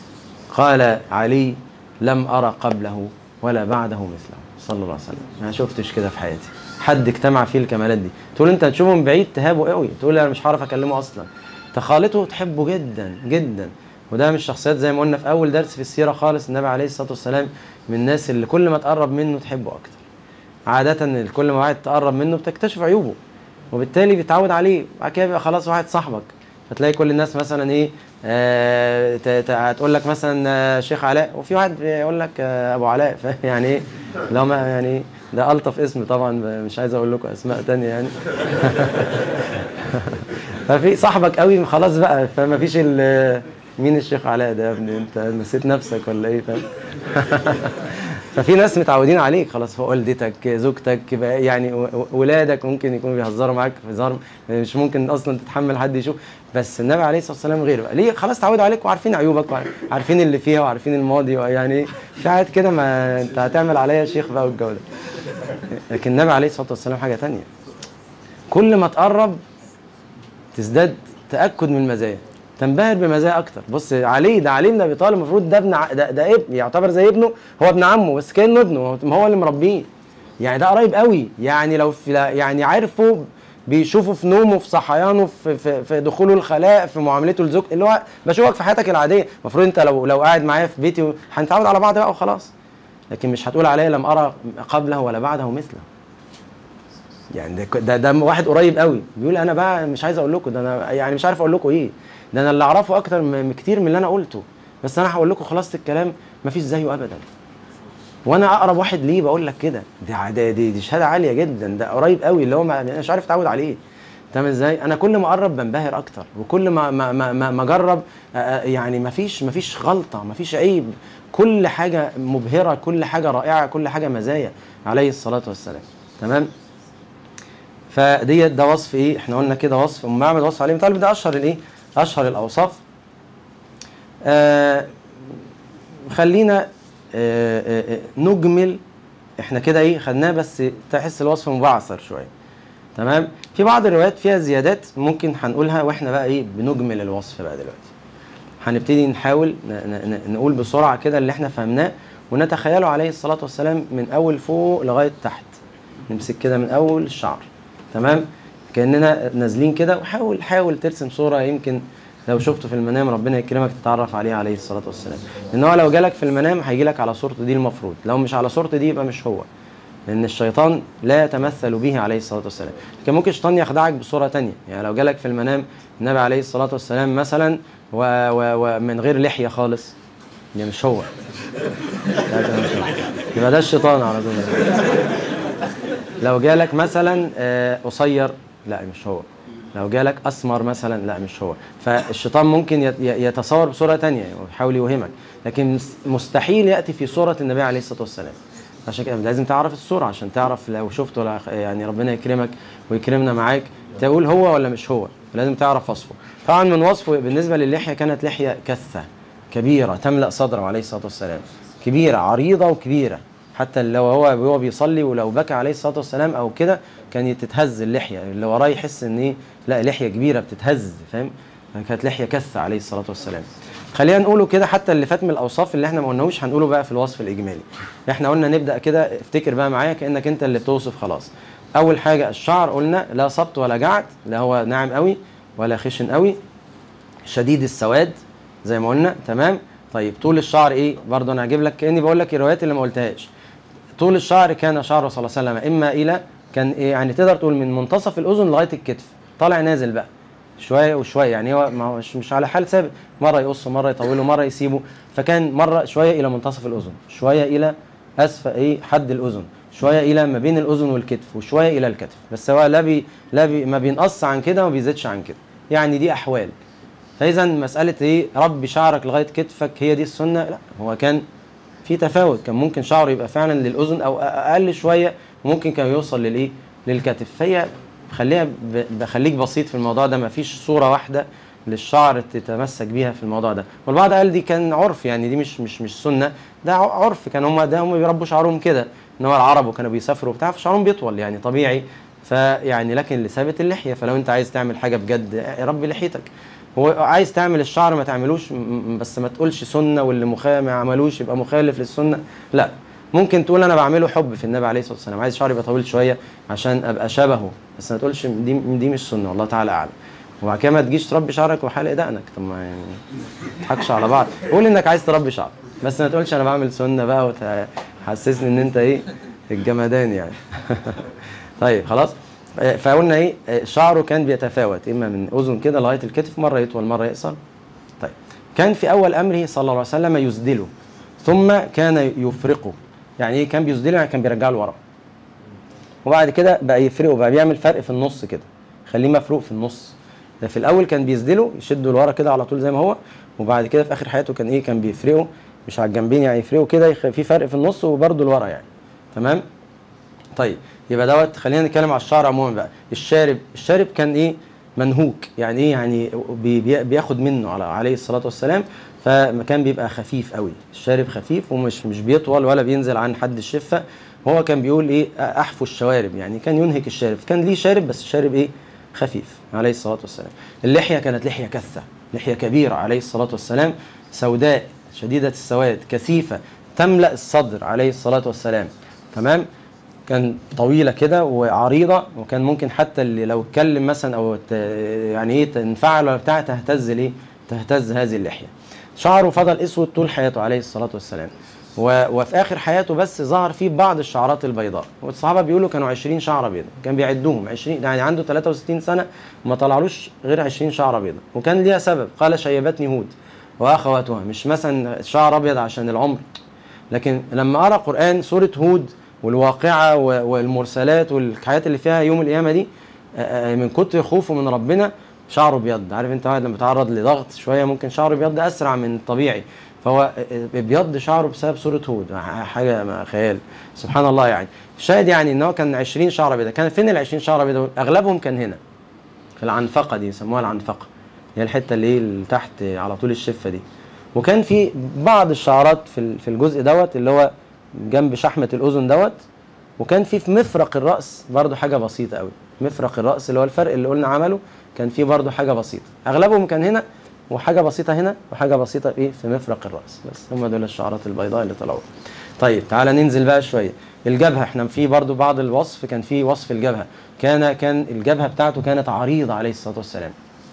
قال علي لم ارى قبله ولا بعده مثله صلى الله عليه وسلم، ما شفتش كده في حياتي حد اجتمع فيه الكمالات دي. تقول انت تشوفه من بعيد تهابه قوي، تقول انا مش هعرف اكلمه اصلا، تخالطه تحبه جدا جدا. وده من الشخصيات زي ما قلنا في اول درس في السيره خالص، النبي عليه الصلاه والسلام من الناس اللي كل ما تقرب منه تحبه اكتر. عاده كل ما واحد تقرب منه بتكتشف عيوبه، وبالتالي بيتعود عليه. بعد كده بيبقى خلاص واحد صاحبك، فتلاقي كل الناس مثلا ايه آه ت- ت- هتقول لك مثلا آه، شيخ علاء، وفي واحد بيقول لك آه ابو علاء. يعني ايه لو ما يعني ده الطف اسم طبعا، مش عايز اقول لكم اسماء تانية يعني. ففي صاحبك قوي خلاص بقى، فما فيش ال- مين الشيخ علاء ده يا ابني، انت نسيت نفسك ولا ايه؟ فاهم؟ ففي ناس متعودين عليك خلاص، هو والدتك زوجتك بقى يعني و- و- ولادك ممكن يكونوا بيهزروا معاك في هزار مش ممكن اصلا تتحمل حد يشوف. بس النبي عليه الصلاه والسلام غير بقى، ليه؟ خلاص اتعودوا عليك وعارفين عيوبك وعارفين اللي فيها وعارفين الماضي، يعني في حاجات كده ما انت هتعمل عليا شيخ بقى والجو ده. لكن النبي عليه الصلاه والسلام حاجه تانية، كل ما تقرب تزداد تاكد من المزايا، تنبهر بمزايا اكتر. بص علي ده، علي بن ابي طالب المفروض ده ابن ع- ده, ده ابن يعتبر زي ابنه، هو ابن عمه بس كانه ابنه، هو هو اللي مربيه. يعني ده قريب قوي، يعني لو في يعني عارفه، بيشوفه في نومه، في صحيانه، في, في, في دخوله الخلاء، في معاملته لزوج، اللي هو بشوفك في حياتك العاديه. المفروض انت لو لو قاعد معايا في بيتي هنتعود على بعض بقى وخلاص. لكن مش هتقول عليا لم ارى قبله ولا بعده مثله. يعني ده ده, ده واحد قريب قوي بيقول انا بقى مش عايز اقول لكم ده، انا يعني مش عارف اقول لكم ايه، ده انا اللي اعرفه اكتر من كتير من اللي انا قلته، بس انا هقول لكم خلاصه الكلام مفيش زيه ابدا. وانا اقرب واحد ليه بقول لك كده، دي دي دي, دي شهاده عاليه جدا، ده قريب قوي اللي هو ما انا مش عارف اتعود عليه. تمام ازاي؟ انا كل ما اقرب بنبهر اكتر، وكل ما ما ما ما ما اجرب يعني مفيش مفيش غلطه، مفيش عيب، كل حاجه مبهره، كل حاجه رائعه، كل حاجه مزايا عليه الصلاه والسلام. تمام. فديت ده وصف ايه؟ احنا قلنا كده وصف ام معبد، وصف علي بن طالب، ده اشهر الايه؟ اشهر الاوصاف. آه خلينا آه آه نجمل، احنا كده ايه خدناه، بس تحس الوصف مبعثر شويه. تمام. في بعض الروايات فيها زيادات ممكن هنقولها واحنا بقى ايه بنجمل الوصف بقى دلوقتي. هنبتدي نحاول نقول بسرعه كده اللي احنا فهمناه، ونتخيله عليه الصلاه والسلام من اول فوق لغايه تحت. نمسك كده من اول الشعر، تمام، كاننا نازلين كده، وحاول حاول ترسم صوره يمكن لو شفته في المنام ربنا يكرمك تتعرف عليه عليه الصلاه والسلام. لان هو لو جالك في المنام هيجي لك على صورته دي المفروض، لو مش على صورته دي يبقى مش هو، لان الشيطان لا يتمثل به عليه الصلاه والسلام. لكن ممكن الشيطان يخدعك بصوره تانية، يعني لو جالك في المنام النبي عليه الصلاه والسلام مثلا ومن غير لحيه خالص، ده مش هو، يبقى ده الشيطان على طول. لو جالك مثلا قصير، لا مش هو. لو جالك اسمر مثلا، لا مش هو. فالشيطان ممكن يتصور بصوره تانية ويحاول يوهمك، لكن مستحيل ياتي في صوره النبي عليه الصلاه والسلام. عشان كده لازم تعرف الصوره عشان تعرف لو شفته، يعني ربنا يكرمك ويكرمنا معاك تقول هو ولا مش هو، لازم تعرف وصفه. طبعا من وصفه بالنسبه للحيه كانت لحيه كثه كبيره تملا صدره عليه الصلاه والسلام، كبيره عريضه وكبيره، حتى لو هو هو بيصلي ولو بكى عليه الصلاه والسلام او كده كان تتهز اللحيه، اللي وراه يحس ان ايه، لا لحيه كبيره بتتهز، فاهم؟ كانت لحيه كثه عليه الصلاه والسلام. خلينا نقوله كده، حتى اللي فات من الاوصاف اللي احنا ما قلناهوش هنقوله بقى في الوصف الاجمالي. احنا قلنا نبدا كده، افتكر بقى معايا كانك انت اللي بتوصف خلاص. اول حاجه الشعر، قلنا لا سبط ولا جعد، لا هو ناعم قوي ولا خشن قوي، شديد السواد زي ما قلنا. تمام. طيب طول الشعر ايه؟ برضه انا هجيب لك كاني بقول لك الروايات اللي ما قلتهاش. طول الشعر كان شعره صلى الله عليه وسلم اما الى، كان إيه يعني، تقدر تقول من منتصف الاذن لغايه الكتف، طالع نازل بقى شويه وشويه، يعني هو ما هو مش, مش على حال ثابت، مره يقصه مره يطوله مره يسيبه. فكان مره شويه الى منتصف الاذن، شويه الى اسفل ايه حد الاذن، شويه الى ما بين الاذن والكتف، وشويه الى الكتف. بس هو لا بي لا بي ما بينقص عن كده وما بيزيدش عن كده، يعني دي احوال. فاذا مساله ايه ربي شعرك لغايه كتفك هي دي السنه؟ لا، هو كان في تفاوت، كان ممكن شعره يبقى فعلا للاذن او اقل شويه، وممكن كان يوصل للايه للكتف. فهي خليها بخليك بسيط في الموضوع ده، ما فيش صوره واحده للشعر تتمسك بيها في الموضوع ده. والبعض قال دي كان عرف، يعني دي مش مش مش سنه، ده عرف، كان هم ده هم بيربوا شعرهم كده، ان هو العرب وكانوا بيسافروا وبتاع فشعرهم بيطول يعني طبيعي. فيعني لكن اللي ثابت اللحيه، فلو انت عايز تعمل حاجه بجد ربي لحيتك. هو عايز تعمل الشعر ما تعملوش، بس ما تقولش سنه واللي مخالف ما عملوش يبقى مخالف للسنه، لا. ممكن تقول انا بعمله حب في النبي عليه الصلاه والسلام، عايز شعري يبقى طويل شويه عشان ابقى شبهه، بس ما تقولش دي دي مش سنه، والله تعالى اعلم. وبعد كده ما تجيش تربي شعرك وحالق دقنك، طب ما يعني ما تضحكش على بعض. قول انك عايز تربي شعر، بس ما تقولش انا بعمل سنه بقى وتحسسني ان انت ايه الجمدان يعني. طيب خلاص. فقلنا ايه شعره كان بيتفاوت اما من اذن كده لغايه الكتف، مره يطول مره يقصر. طيب كان في اول امره صلى الله عليه وسلم يسدله ثم كان يفرقه. يعني ايه كان بيسدله؟ يعني كان بيرجعه لورا، وبعد كده بقى يفرقه، بقى بيعمل فرق في النص كده، خليه مفروق في النص. ده في الاول كان بيسدله يشده لورا كده على طول زي ما هو، وبعد كده في اخر حياته كان ايه كان بيفرقه مش على الجنبين، يعني يفرقه كده في فرق في النص وبرده لورا يعني. تمام. طيب يبقى دوت. خلينا نتكلم على الشعر عموما بقى. الشارب الشارب كان ايه منهوك. يعني ايه؟ يعني بي بياخد منه على عليه الصلاه والسلام، فكان بيبقى خفيف قوي. الشارب خفيف ومش مش بيطول ولا بينزل عن حد الشفه. هو كان بيقول ايه احفو الشوارب، يعني كان ينهك الشارب، كان ليه شارب بس الشارب ايه خفيف عليه الصلاه والسلام. اللحيه كانت لحيه كثه، لحيه كبيره عليه الصلاه والسلام، سوداء شديده السواد كثيفه تملا الصدر عليه الصلاه والسلام. تمام. كان طويله كده وعريضه، وكان ممكن حتى اللي لو اتكلم مثلا او يعني ايه تنفعل ولا بتاع تهتز ليه تهتز هذه اللحيه. شعره فضل اسود طول حياته عليه الصلاه والسلام، وفي اخر حياته بس ظهر فيه بعض الشعرات البيضاء. والصحابه بيقولوا كانوا عشرين شعره بيضاء، كان بيعدوهم عشرين، يعني عنده ثلاثة وستين سنه ما طلعلوش غير عشرين شعره بيضاء. وكان ليها سبب، قال شيبتني هود واخواتها. مش مثلا شعر ابيض عشان العمر، لكن لما قرأ قرآن سوره هود والواقعه والمرسلات والحاجات اللي فيها يوم القيامه دي، من كتر خوفه من ربنا شعره بيض. عارف انت واحد لما بيتعرض لضغط شويه ممكن شعره بيض اسرع من الطبيعي، فهو بيض شعره بسبب سوره هود. حاجه خيال سبحان الله. يعني الشاهد يعني ان هو كان عشرين شعره بيضاء. كان فين ال عشرين شعره بيضاء؟ اغلبهم كان هنا في العنفقه دي، يسموها العنفقه، هي الحته اللي اللي تحت على طول الشفه دي. وكان في بعض الشعرات في في الجزء دوت اللي هو جنب شحمه الاذن دوت. وكان في في مفرق الراس برضو حاجه بسيطه قوي. مفرق الراس اللي هو الفرق اللي قلنا عمله كان فيه برضو حاجه بسيطه. اغلبهم كان هنا وحاجه بسيطه هنا وحاجه بسيطه ايه في مفرق الراس. بس هم دول الشعرات البيضاء اللي طلعوا. طيب تعالى ننزل بقى شويه. الجبهه احنا في برضو بعض الوصف، كان في وصف الجبهه. كان كان الجبهه بتاعته كانت عريضه عليه الصلاه والسلام.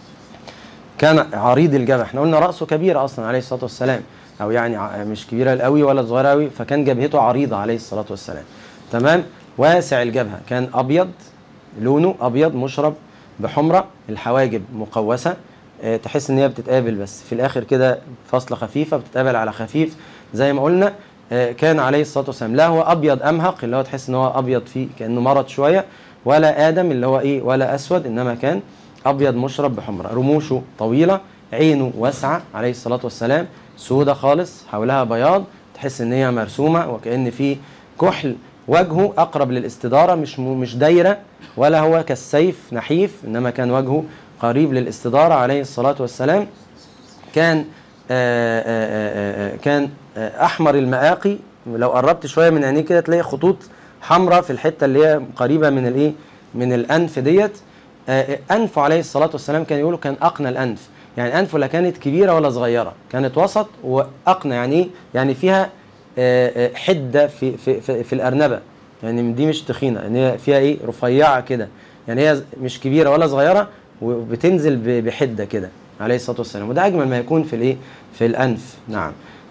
كان عريض الجبهه. احنا قلنا راسه كبير اصلا عليه الصلاه والسلام، او يعني مش كبيره قوي ولا صغيره قوي، فكان جبهته عريضه عليه الصلاه والسلام. تمام. واسع الجبهه، كان ابيض، لونه ابيض مشرب بحمره، الحواجب مقوسه، اه تحس ان هي بتتقابل بس في الاخر كده فاصله خفيفه بتتقابل على خفيف زي ما قلنا. اه كان عليه الصلاه والسلام لا هو ابيض امهق اللي هو تحس ان هو ابيض فيه كانه مرض شويه، ولا ادم اللي هو ايه ولا اسود، انما كان ابيض مشرب بحمره. رموشه طويله، عينه واسعه عليه الصلاه والسلام، سودة خالص حولها بياض، تحس ان هي مرسومه وكأن في كحل. وجهه اقرب للاستداره، مش مش دايره ولا هو كالسيف نحيف، انما كان وجهه قريب للاستداره عليه الصلاه والسلام. كان آآ آآ كان آآ احمر المآقي، لو قربت شويه من عينيه كده تلاقي خطوط حمراء في الحته اللي هي قريبه من الايه من الانف ديت. انفه عليه الصلاه والسلام كان يقولوا كان اقنى الانف، يعني انفه لا كانت كبيره ولا صغيره، كانت وسط واقنى. يعني ايه؟ يعني فيها حده في في في, في الارنبه، يعني دي مش تخينه، يعني هي فيها ايه رفيعه كده، يعني هي مش كبيره ولا صغيره وبتنزل بحده كده عليه الصلاه والسلام. وده اجمل ما يكون في الايه في الانف. نعم.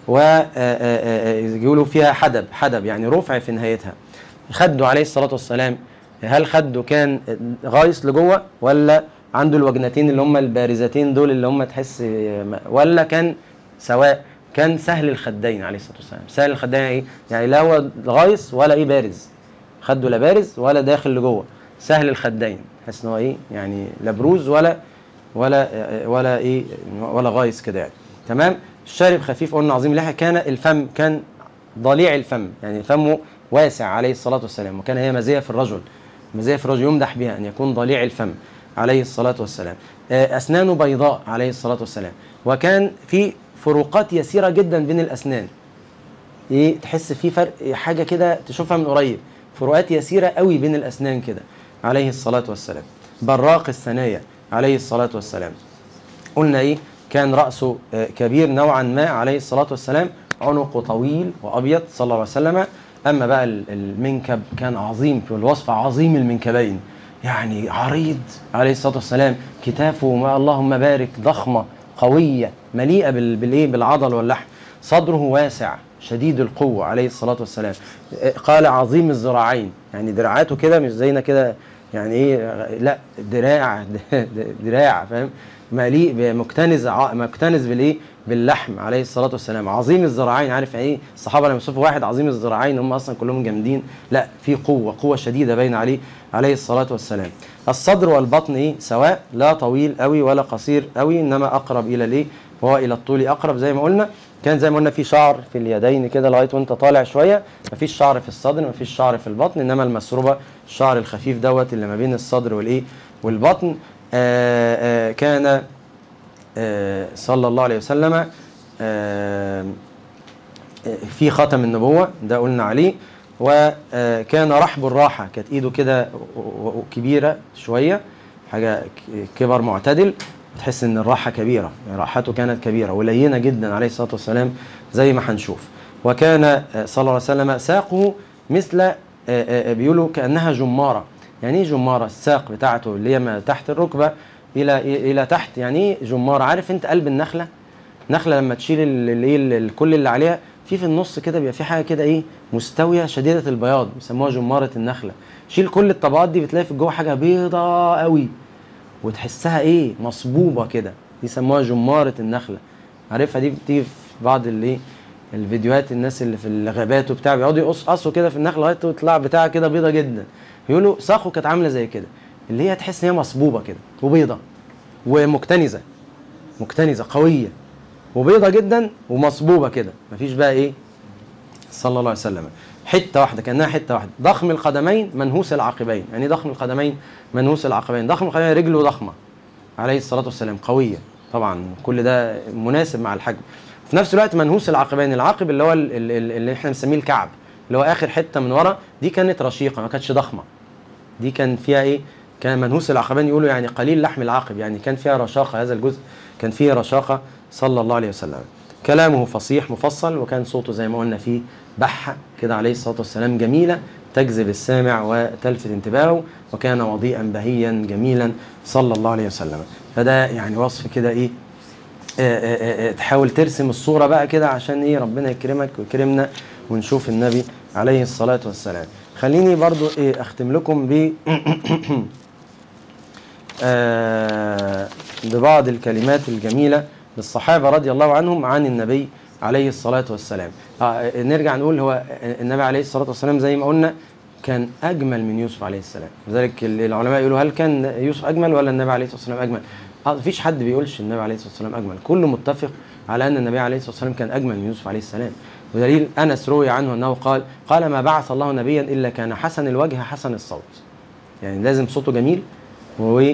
ويقولوا فيها حدب، حدب يعني رفع في نهايتها. خده عليه الصلاه والسلام، هل خده كان غايص لجوه ولا عنده الوجنتين اللي هم البارزتين دول اللي هم تحس، ولا كان سواء؟ كان سهل الخدين عليه الصلاه والسلام. سهل الخدين ايه؟ يعني لا هو غايص ولا ايه بارز، خده لا بارز ولا داخل لجوه، سهل الخدين، تحس ان هو ايه يعني لا بروز ولا ولا ولا ايه ولا غايص كده يعني. تمام. الشارب خفيف قلنا عظيم اللحيه. كان الفم كان ضليع الفم، يعني فمه واسع عليه الصلاه والسلام، وكان هي مزيه في الرجل، مزيه في الرجل يمدح بها ان يكون ضليع الفم عليه الصلاه والسلام. اسنانه بيضاء عليه الصلاه والسلام، وكان في فروقات يسيره جدا بين الاسنان. ايه تحس في فرق حاجه كده تشوفها من قريب، فروقات يسيره قوي بين الاسنان كده عليه الصلاه والسلام. براق الثنايا عليه الصلاه والسلام. قلنا ايه؟ كان راسه كبير نوعا ما عليه الصلاه والسلام، عنقه طويل وابيض صلى الله عليه وسلم. اما بقى المنكب كان عظيم في الوصف، عظيم المنكبين، يعني عريض عليه الصلاه والسلام. كتافه ما اللهم بارك ضخمه قويه مليئه بالايه بالعضل واللحم. صدره واسع شديد القوه عليه الصلاه والسلام. قال عظيم الذراعين، يعني دراعاته كده مش زينا كده يعني ايه؟ لا دراع دراع فاهم، مليء مكتنز مكتنز بالايه؟ باللحم عليه الصلاه والسلام، عظيم الذراعين. عارف يعني ايه الصحابه لما يوصفوا واحد عظيم الذراعين هم اصلا كلهم جامدين؟ لا، في قوه قوه شديده بين عليه عليه الصلاه والسلام. الصدر والبطن ايه؟ سواء، لا طويل قوي ولا قصير قوي، انما اقرب الى الايه؟ وهو الى الطول اقرب. زي ما قلنا كان زي ما قلنا في شعر في اليدين كده لغايه وانت طالع شويه، مفيش شعر في الصدر، مفيش شعر في البطن، انما المسروبه الشعر الخفيف دوت اللي ما بين الصدر والايه؟ والبطن. آآ آآ كان آآ صلى الله عليه وسلم في ختم النبوه ده قلنا عليه. وكان رحب الراحه، كانت ايده كده كبيره شويه، حاجه كبر معتدل، تحس ان الراحه كبيره، يعني راحته كانت كبيره ولينه جدا عليه الصلاه والسلام زي ما هنشوف. وكان صلى الله عليه وسلم ساقه مثل بيقولوا كانها جماره. يعني ايه جماره؟ الساق بتاعته اللي هي ما تحت الركبه الى الى تحت. يعني ايه جماره؟ عارف انت قلب النخله؟ نخله لما تشيل اللي كل اللي عليها، في في النص كده بيبقى في حاجه كده ايه؟ مستويه شديده البياض، بيسموها جماره النخله. شيل كل الطبقات دي بتلاقي في جوه حاجه بيضه قوي وتحسها ايه؟ مصبوبه كده، دي يسموها جماره النخله. عارفها دي؟ بتيجي في بعض الايه؟ الفيديوهات، الناس اللي في الغابات وبتاع بيقعدوا يقصقصوا كده في النخله لغايه تطلع بتاع كده بيضه جدا. يقولوا ساقه كانت عامله زي كده، اللي هي تحس ان هي مصبوبه كده وبيضه ومكتنزه، مكتنزه قويه وبيضه جدا ومصبوبه كده، مفيش بقى ايه؟ صلى الله عليه وسلم حته واحده، كانها حته واحده. ضخم القدمين منهوس العقبين. يعني ضخم القدمين منهوس العقبين؟ ضخم القدمين رجله ضخمه عليه الصلاه والسلام، قويه طبعا، كل ده مناسب مع الحجم. في نفس الوقت منهوس العقبين، العقب اللي هو اللي احنا بنسميه الكعب، اللي هو اخر حته من ورا، دي كانت رشيقه ما كانتش ضخمه، دي كان فيها ايه؟ كان منهوس العقبين يقولوا يعني قليل لحم العقب، يعني كان فيها رشاقه، هذا الجزء كان فيه رشاقه صلى الله عليه وسلم. كلامه فصيح مفصل، وكان صوته زي ما قلنا فيه بحة كده عليه الصلاة والسلام جميلة تجذب السامع وتلفت انتباهه، وكان وضيئا بهيا جميلا صلى الله عليه وسلم. فده يعني وصف كده ايه؟ آآ آآ تحاول ترسم الصورة بقى كده عشان ايه؟ ربنا يكرمك ويكرمنا ونشوف النبي عليه الصلاة والسلام. خليني برضو ايه اختم لكم ب ببعض الكلمات الجميلة للصحابة رضي الله عنهم عن النبي عليه الصلاة والسلام. آه نرجع نقول هو النبي عليه الصلاة والسلام زي ما قلنا كان أجمل من يوسف عليه السلام، لذلك العلماء يقولوا هل كان يوسف أجمل ولا النبي عليه الصلاة والسلام أجمل؟ آه مفيش حد بيقولش النبي عليه الصلاة والسلام أجمل، كله متفق على أن النبي عليه الصلاة والسلام كان أجمل من يوسف عليه السلام. ودليل أنس روي عنه أنه قال قال ما بعث الله نبيا إلا كان حسن الوجه حسن الصوت. يعني لازم صوته جميل و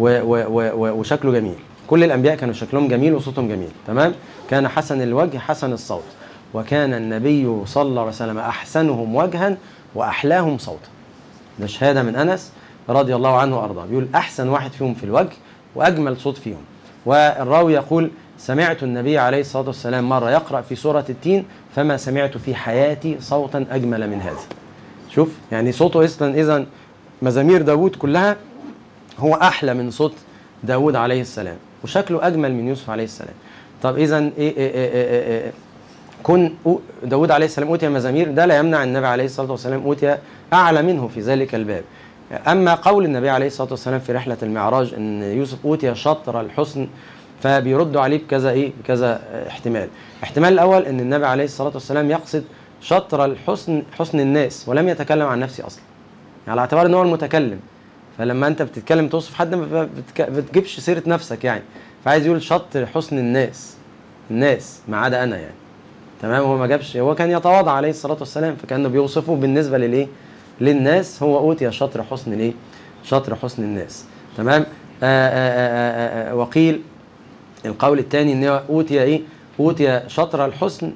وشكله جميل. كل الأنبياء كانوا شكلهم جميل وصوتهم جميل، تمام؟ كان حسن الوجه حسن الصوت، وكان النبي صلى الله عليه وسلم أحسنهم وجها وأحلاهم صوتا. ده شهادة من أنس رضي الله عنه وأرضاه، بيقول أحسن واحد فيهم في الوجه وأجمل صوت فيهم. والراوي يقول سمعت النبي عليه الصلاة والسلام مرة يقرأ في سورة التين فما سمعت في حياتي صوتا أجمل من هذا. شوف يعني صوته أصلا، إذن مزامير داود كلها هو أحلى من صوت داود عليه السلام، وشكله أجمل من يوسف عليه السلام. طب إذن إيه إيه إيه إيه إيه كن داود عليه السلام أوتي مزامير، ده لا يمنع النبي عليه الصلاة والسلام أوتي أعلى منه في ذلك الباب. أما قول النبي عليه الصلاة والسلام في رحلة المعراج أن يوسف أوتي شطر الحسن، فبيردوا عليه بكذا إيه بكذا احتمال. احتمال الأول أن النبي عليه الصلاة والسلام يقصد شطر الحسن حسن الناس، ولم يتكلم عن نفسه أصلا، يعني على اعتبار أنه هو المتكلم، فلما أنت بتتكلم توصف حد ما بتجيبش سيرة نفسك يعني، فعايز يقول شطر حسن الناس، الناس ما عدا أنا يعني، تمام؟ هو ما جابش، هو كان يتواضع عليه الصلاة والسلام، فكانه بيوصفه بالنسبة للإيه؟ للناس، هو أوتي شطر حسن الإيه؟ شطر حسن الناس، تمام؟ آآ آآ آآ وقيل القول الثاني إن هو أوتي إيه؟ أوتي شطر الحسن،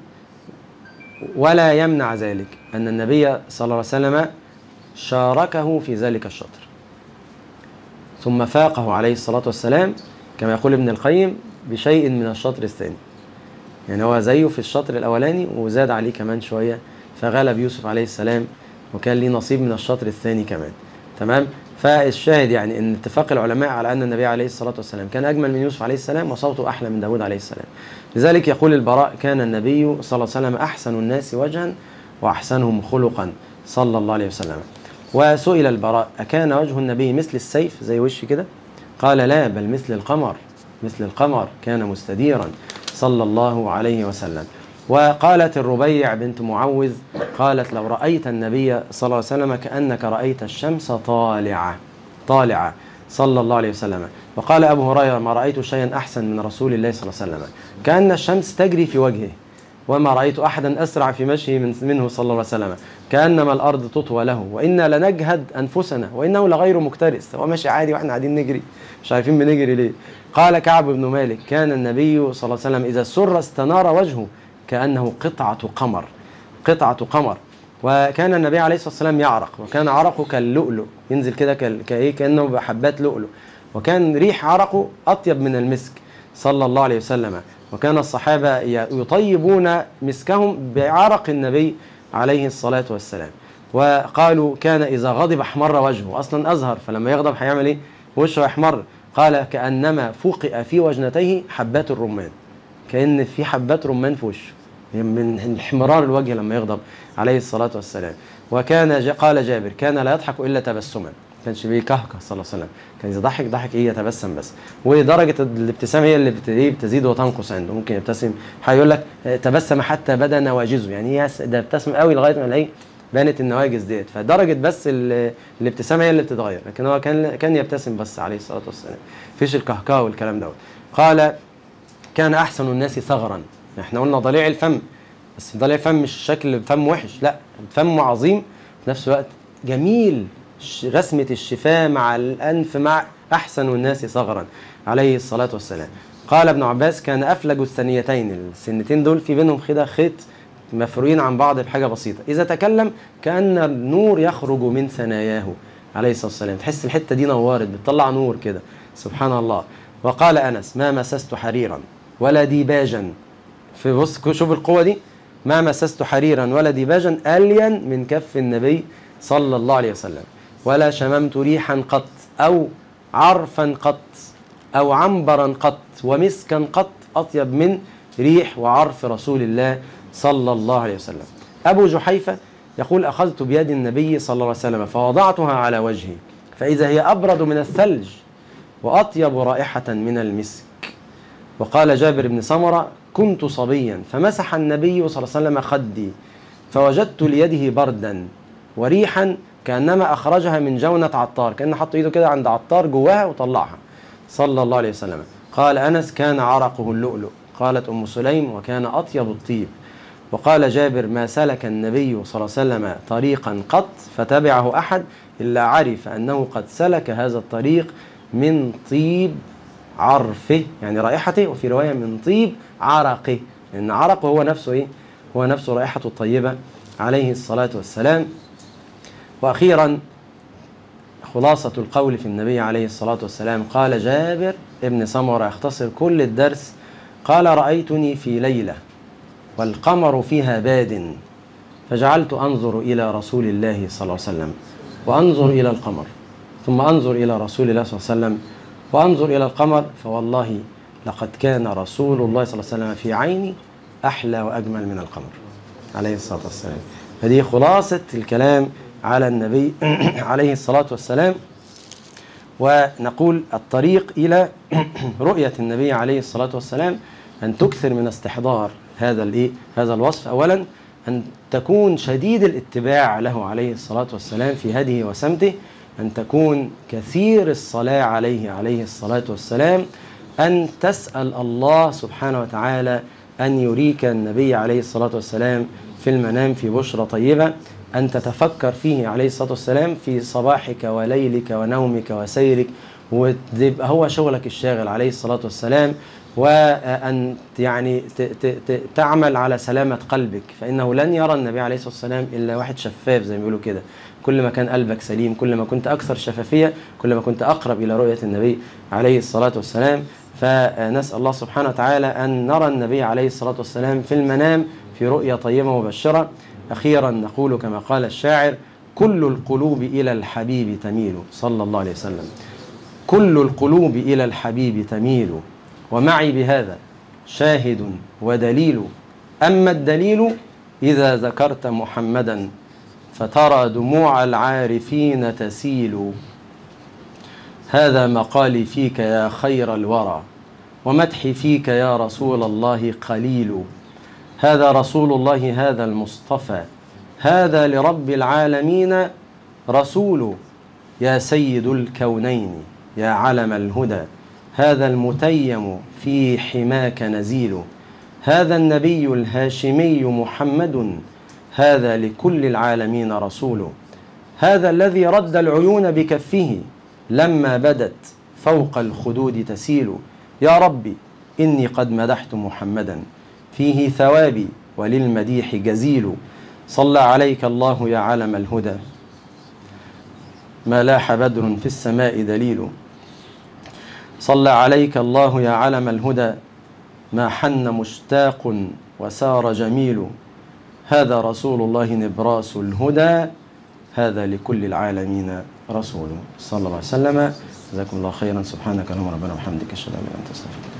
ولا يمنع ذلك أن النبي صلى الله عليه وسلم شاركه في ذلك الشطر، ثم فاقه عليه الصلاة والسلام كما يقول ابن القيم بشيء من الشطر الثاني، يعني هو زيه في الشطر الأولاني وزاد عليه كمان شوية، فغلب يوسف عليه السلام وكان ليه نصيب من الشطر الثاني كمان، تمام؟ فالشاهد يعني ان اتفاق العلماء على أن النبي عليه الصلاة والسلام كان أجمل من يوسف عليه السلام وصوته أحلى من داود عليه السلام. لذلك يقول البراء كان النبي صلى الله عليه وسلم أحسن الناس وجها وأحسنهم خلقا صلى الله عليه وسلم. وسئل البراء: أكان وجه النبي مثل السيف زي وش كده؟ قال: لا، بل مثل القمر، مثل القمر كان مستديرا صلى الله عليه وسلم. وقالت الربيع بنت معوذ قالت: لو رأيت النبي صلى الله عليه وسلم كأنك رأيت الشمس طالعة طالعة صلى الله عليه وسلم. وقال أبو هريرة: ما رأيت شيئا أحسن من رسول الله صلى الله عليه وسلم، كأن الشمس تجري في وجهه، وما رأيت أحدا أسرع في مشيه من منه صلى الله عليه وسلم، كأنما الأرض تطوى له، وإنا لنجهد أنفسنا وإنه لغير مكترث. هو ماشي عادي وإحنا قاعدين نجري، مش عارفين بنجري ليه. قال كعب بن مالك: كان النبي صلى الله عليه وسلم إذا سر استنار وجهه كأنه قطعة قمر، قطعة قمر. وكان النبي عليه الصلاة والسلام يعرق، وكان عرقه كاللؤلؤ، ينزل كده كإيه، كأنه بحبات لؤلؤ، وكان ريح عرقه أطيب من المسك صلى الله عليه وسلم. وكان الصحابة يطيبون مسكهم بعرق النبي عليه الصلاة والسلام. وقالوا: كان إذا غضب احمر وجهه، أصلا أزهر، فلما يغضب هيعمل إيه؟ وشه يحمر. قال: كأنما فوقئ في وجنتيه حبات الرمان، كأن في حبات رمان في وشه من انحمرار الوجه لما يغضب عليه الصلاة والسلام. وكان جا قال جابر: كان لا يضحك إلا تبسما، كانش بيكهكه صلى الله عليه وسلم، كان إذا ضحك ضحك إيه، يتبسم بس. ودرجة الابتسامة هي اللي بتزيد وتنقص عنده، ممكن يبتسم، هيقول لك تبسم حتى بدا نواجزه، يعني ايه ده ابتسم قوي لغاية ما الاقي بانت النواجز ديت، فدرجة بس الابتسامة هي اللي بتتغير، لكن هو كان كان يبتسم بس عليه الصلاة والسلام، مفيش الكهكه والكلام دوت. قال: كان أحسن الناس ثغرا، احنا قلنا ضليع الفم، بس ضليع الفم مش شكل فم وحش، لا، فم عظيم في نفس الوقت جميل، رسمة الشفاه مع الأنف مع أحسن الناس ثغرا عليه الصلاة والسلام. قال ابن عباس: كان أفلج الثنيتين، السنتين دول في بينهم كده خيط مفروين عن بعض بحاجة بسيطة، إذا تكلم كأن النور يخرج من ثناياه عليه الصلاة والسلام، تحس الحتة دي نورت بتطلع نور كده، سبحان الله. وقال أنس: ما مسست حريرا ولا ديباجا، في بص شوف القوة دي، ما مسست حريرا ولا ديباجا ألين من كف النبي صلى الله عليه وسلم، ولا شممت ريحا قط أو عرفا قط أو عنبرا قط ومسكا قط أطيب من ريح وعرف رسول الله صلى الله عليه وسلم. أبو جحيفة يقول: أخذت بيد النبي صلى الله عليه وسلم فوضعتها على وجهي فإذا هي أبرد من الثلج وأطيب رائحة من المسك. وقال جابر بن سمرة: كنت صبيا فمسح النبي صلى الله عليه وسلم خدي فوجدت ليده بردا وريحا كأنما أخرجها من جونة عطار، كأنه حط إيده كده عند عطار جواها وطلعها صلى الله عليه وسلم. قال أنس: كان عرقه اللؤلؤ. قالت أم سليم: وكان أطيب الطيب. وقال جابر: ما سلك النبي صلى الله عليه وسلم طريقا قط فتبعه أحد إلا عرف أنه قد سلك هذا الطريق من طيب عرفه، يعني رائحته، وفي رواية من طيب عرقه، لأن عرقه هو نفسه إيه؟ هو نفسه رائحته الطيبة عليه الصلاة والسلام. وأخيرا خلاصة القول في النبي عليه الصلاة والسلام، قال جابر ابن سمرة يختصر كل الدرس، قال: رأيتني في ليلة والقمر فيها باد فجعلت أنظر إلى رسول الله صلى الله عليه وسلم وأنظر إلى القمر ثم أنظر إلى رسول الله صلى الله عليه وسلم وأنظر إلى القمر، فوالله لقد كان رسول الله صلى الله عليه وسلم في عيني أحلى وأجمل من القمر عليه الصلاة والسلام. هذه خلاصة الكلام على النبي عليه الصلاة والسلام. ونقول الطريق إلى رؤية النبي عليه الصلاة والسلام أن تكثر من استحضار هذا الإيه هذا الوصف. أولا أن تكون شديد الاتباع له عليه الصلاة والسلام في هديه وسمته، أن تكون كثير الصلاة عليه عليه الصلاة والسلام، أن تسأل الله سبحانه وتعالى أن يريك النبي عليه الصلاة والسلام في المنام في بشرى طيبة، أن تتفكر فيه عليه الصلاة والسلام في صباحك وليلك ونومك وسيرك، ويبقى هو شغلك الشاغل عليه الصلاة والسلام، وأن يعني تعمل على سلامة قلبك، فإنه لن يرى النبي عليه الصلاة والسلام إلا واحد شفاف زي ما بيقولوا كده. كل ما كان قلبك سليم، كل ما كنت أكثر شفافية، كل ما كنت أقرب إلى رؤية النبي عليه الصلاة والسلام. فنسأل الله سبحانه وتعالى أن نرى النبي عليه الصلاة والسلام في المنام في رؤية طيبة مبشرة. أخيرا نقول كما قال الشاعر: كل القلوب إلى الحبيب تميل صلى الله عليه وسلم، كل القلوب إلى الحبيب تميل، ومعي بهذا شاهد ودليل، أما الدليل إذا ذكرت محمدا فترى دموع العارفين تسيل. هذا مقالي فيك يا خير الورى، ومدحي فيك يا رسول الله قليل. هذا رسول الله هذا المصطفى، هذا لرب العالمين رسول. يا سيد الكونين يا علم الهدى، هذا المتيم في حماك نزيل. هذا النبي الهاشمي محمد، هذا لكل العالمين رسول. هذا الذي رد العيون بكفه لما بدت فوق الخدود تسيل. يا ربي إني قد مدحت محمدا، فيه ثوابي وللمديح جزيل. صلى عليك الله يا علم الهدى، ما لاح بدر في السماء دليل. صلى عليك الله يا علم الهدى، ما حن مشتاق وسار جميل. هذا رسول الله نبراس الهدى، هذا لكل العالمين رسول. صلى الله عليه وسلم. جزاكم الله خيرا. سبحانك اللهم ربنا وبحمدك، اشهد ان لا اله الا انت، استغفرك.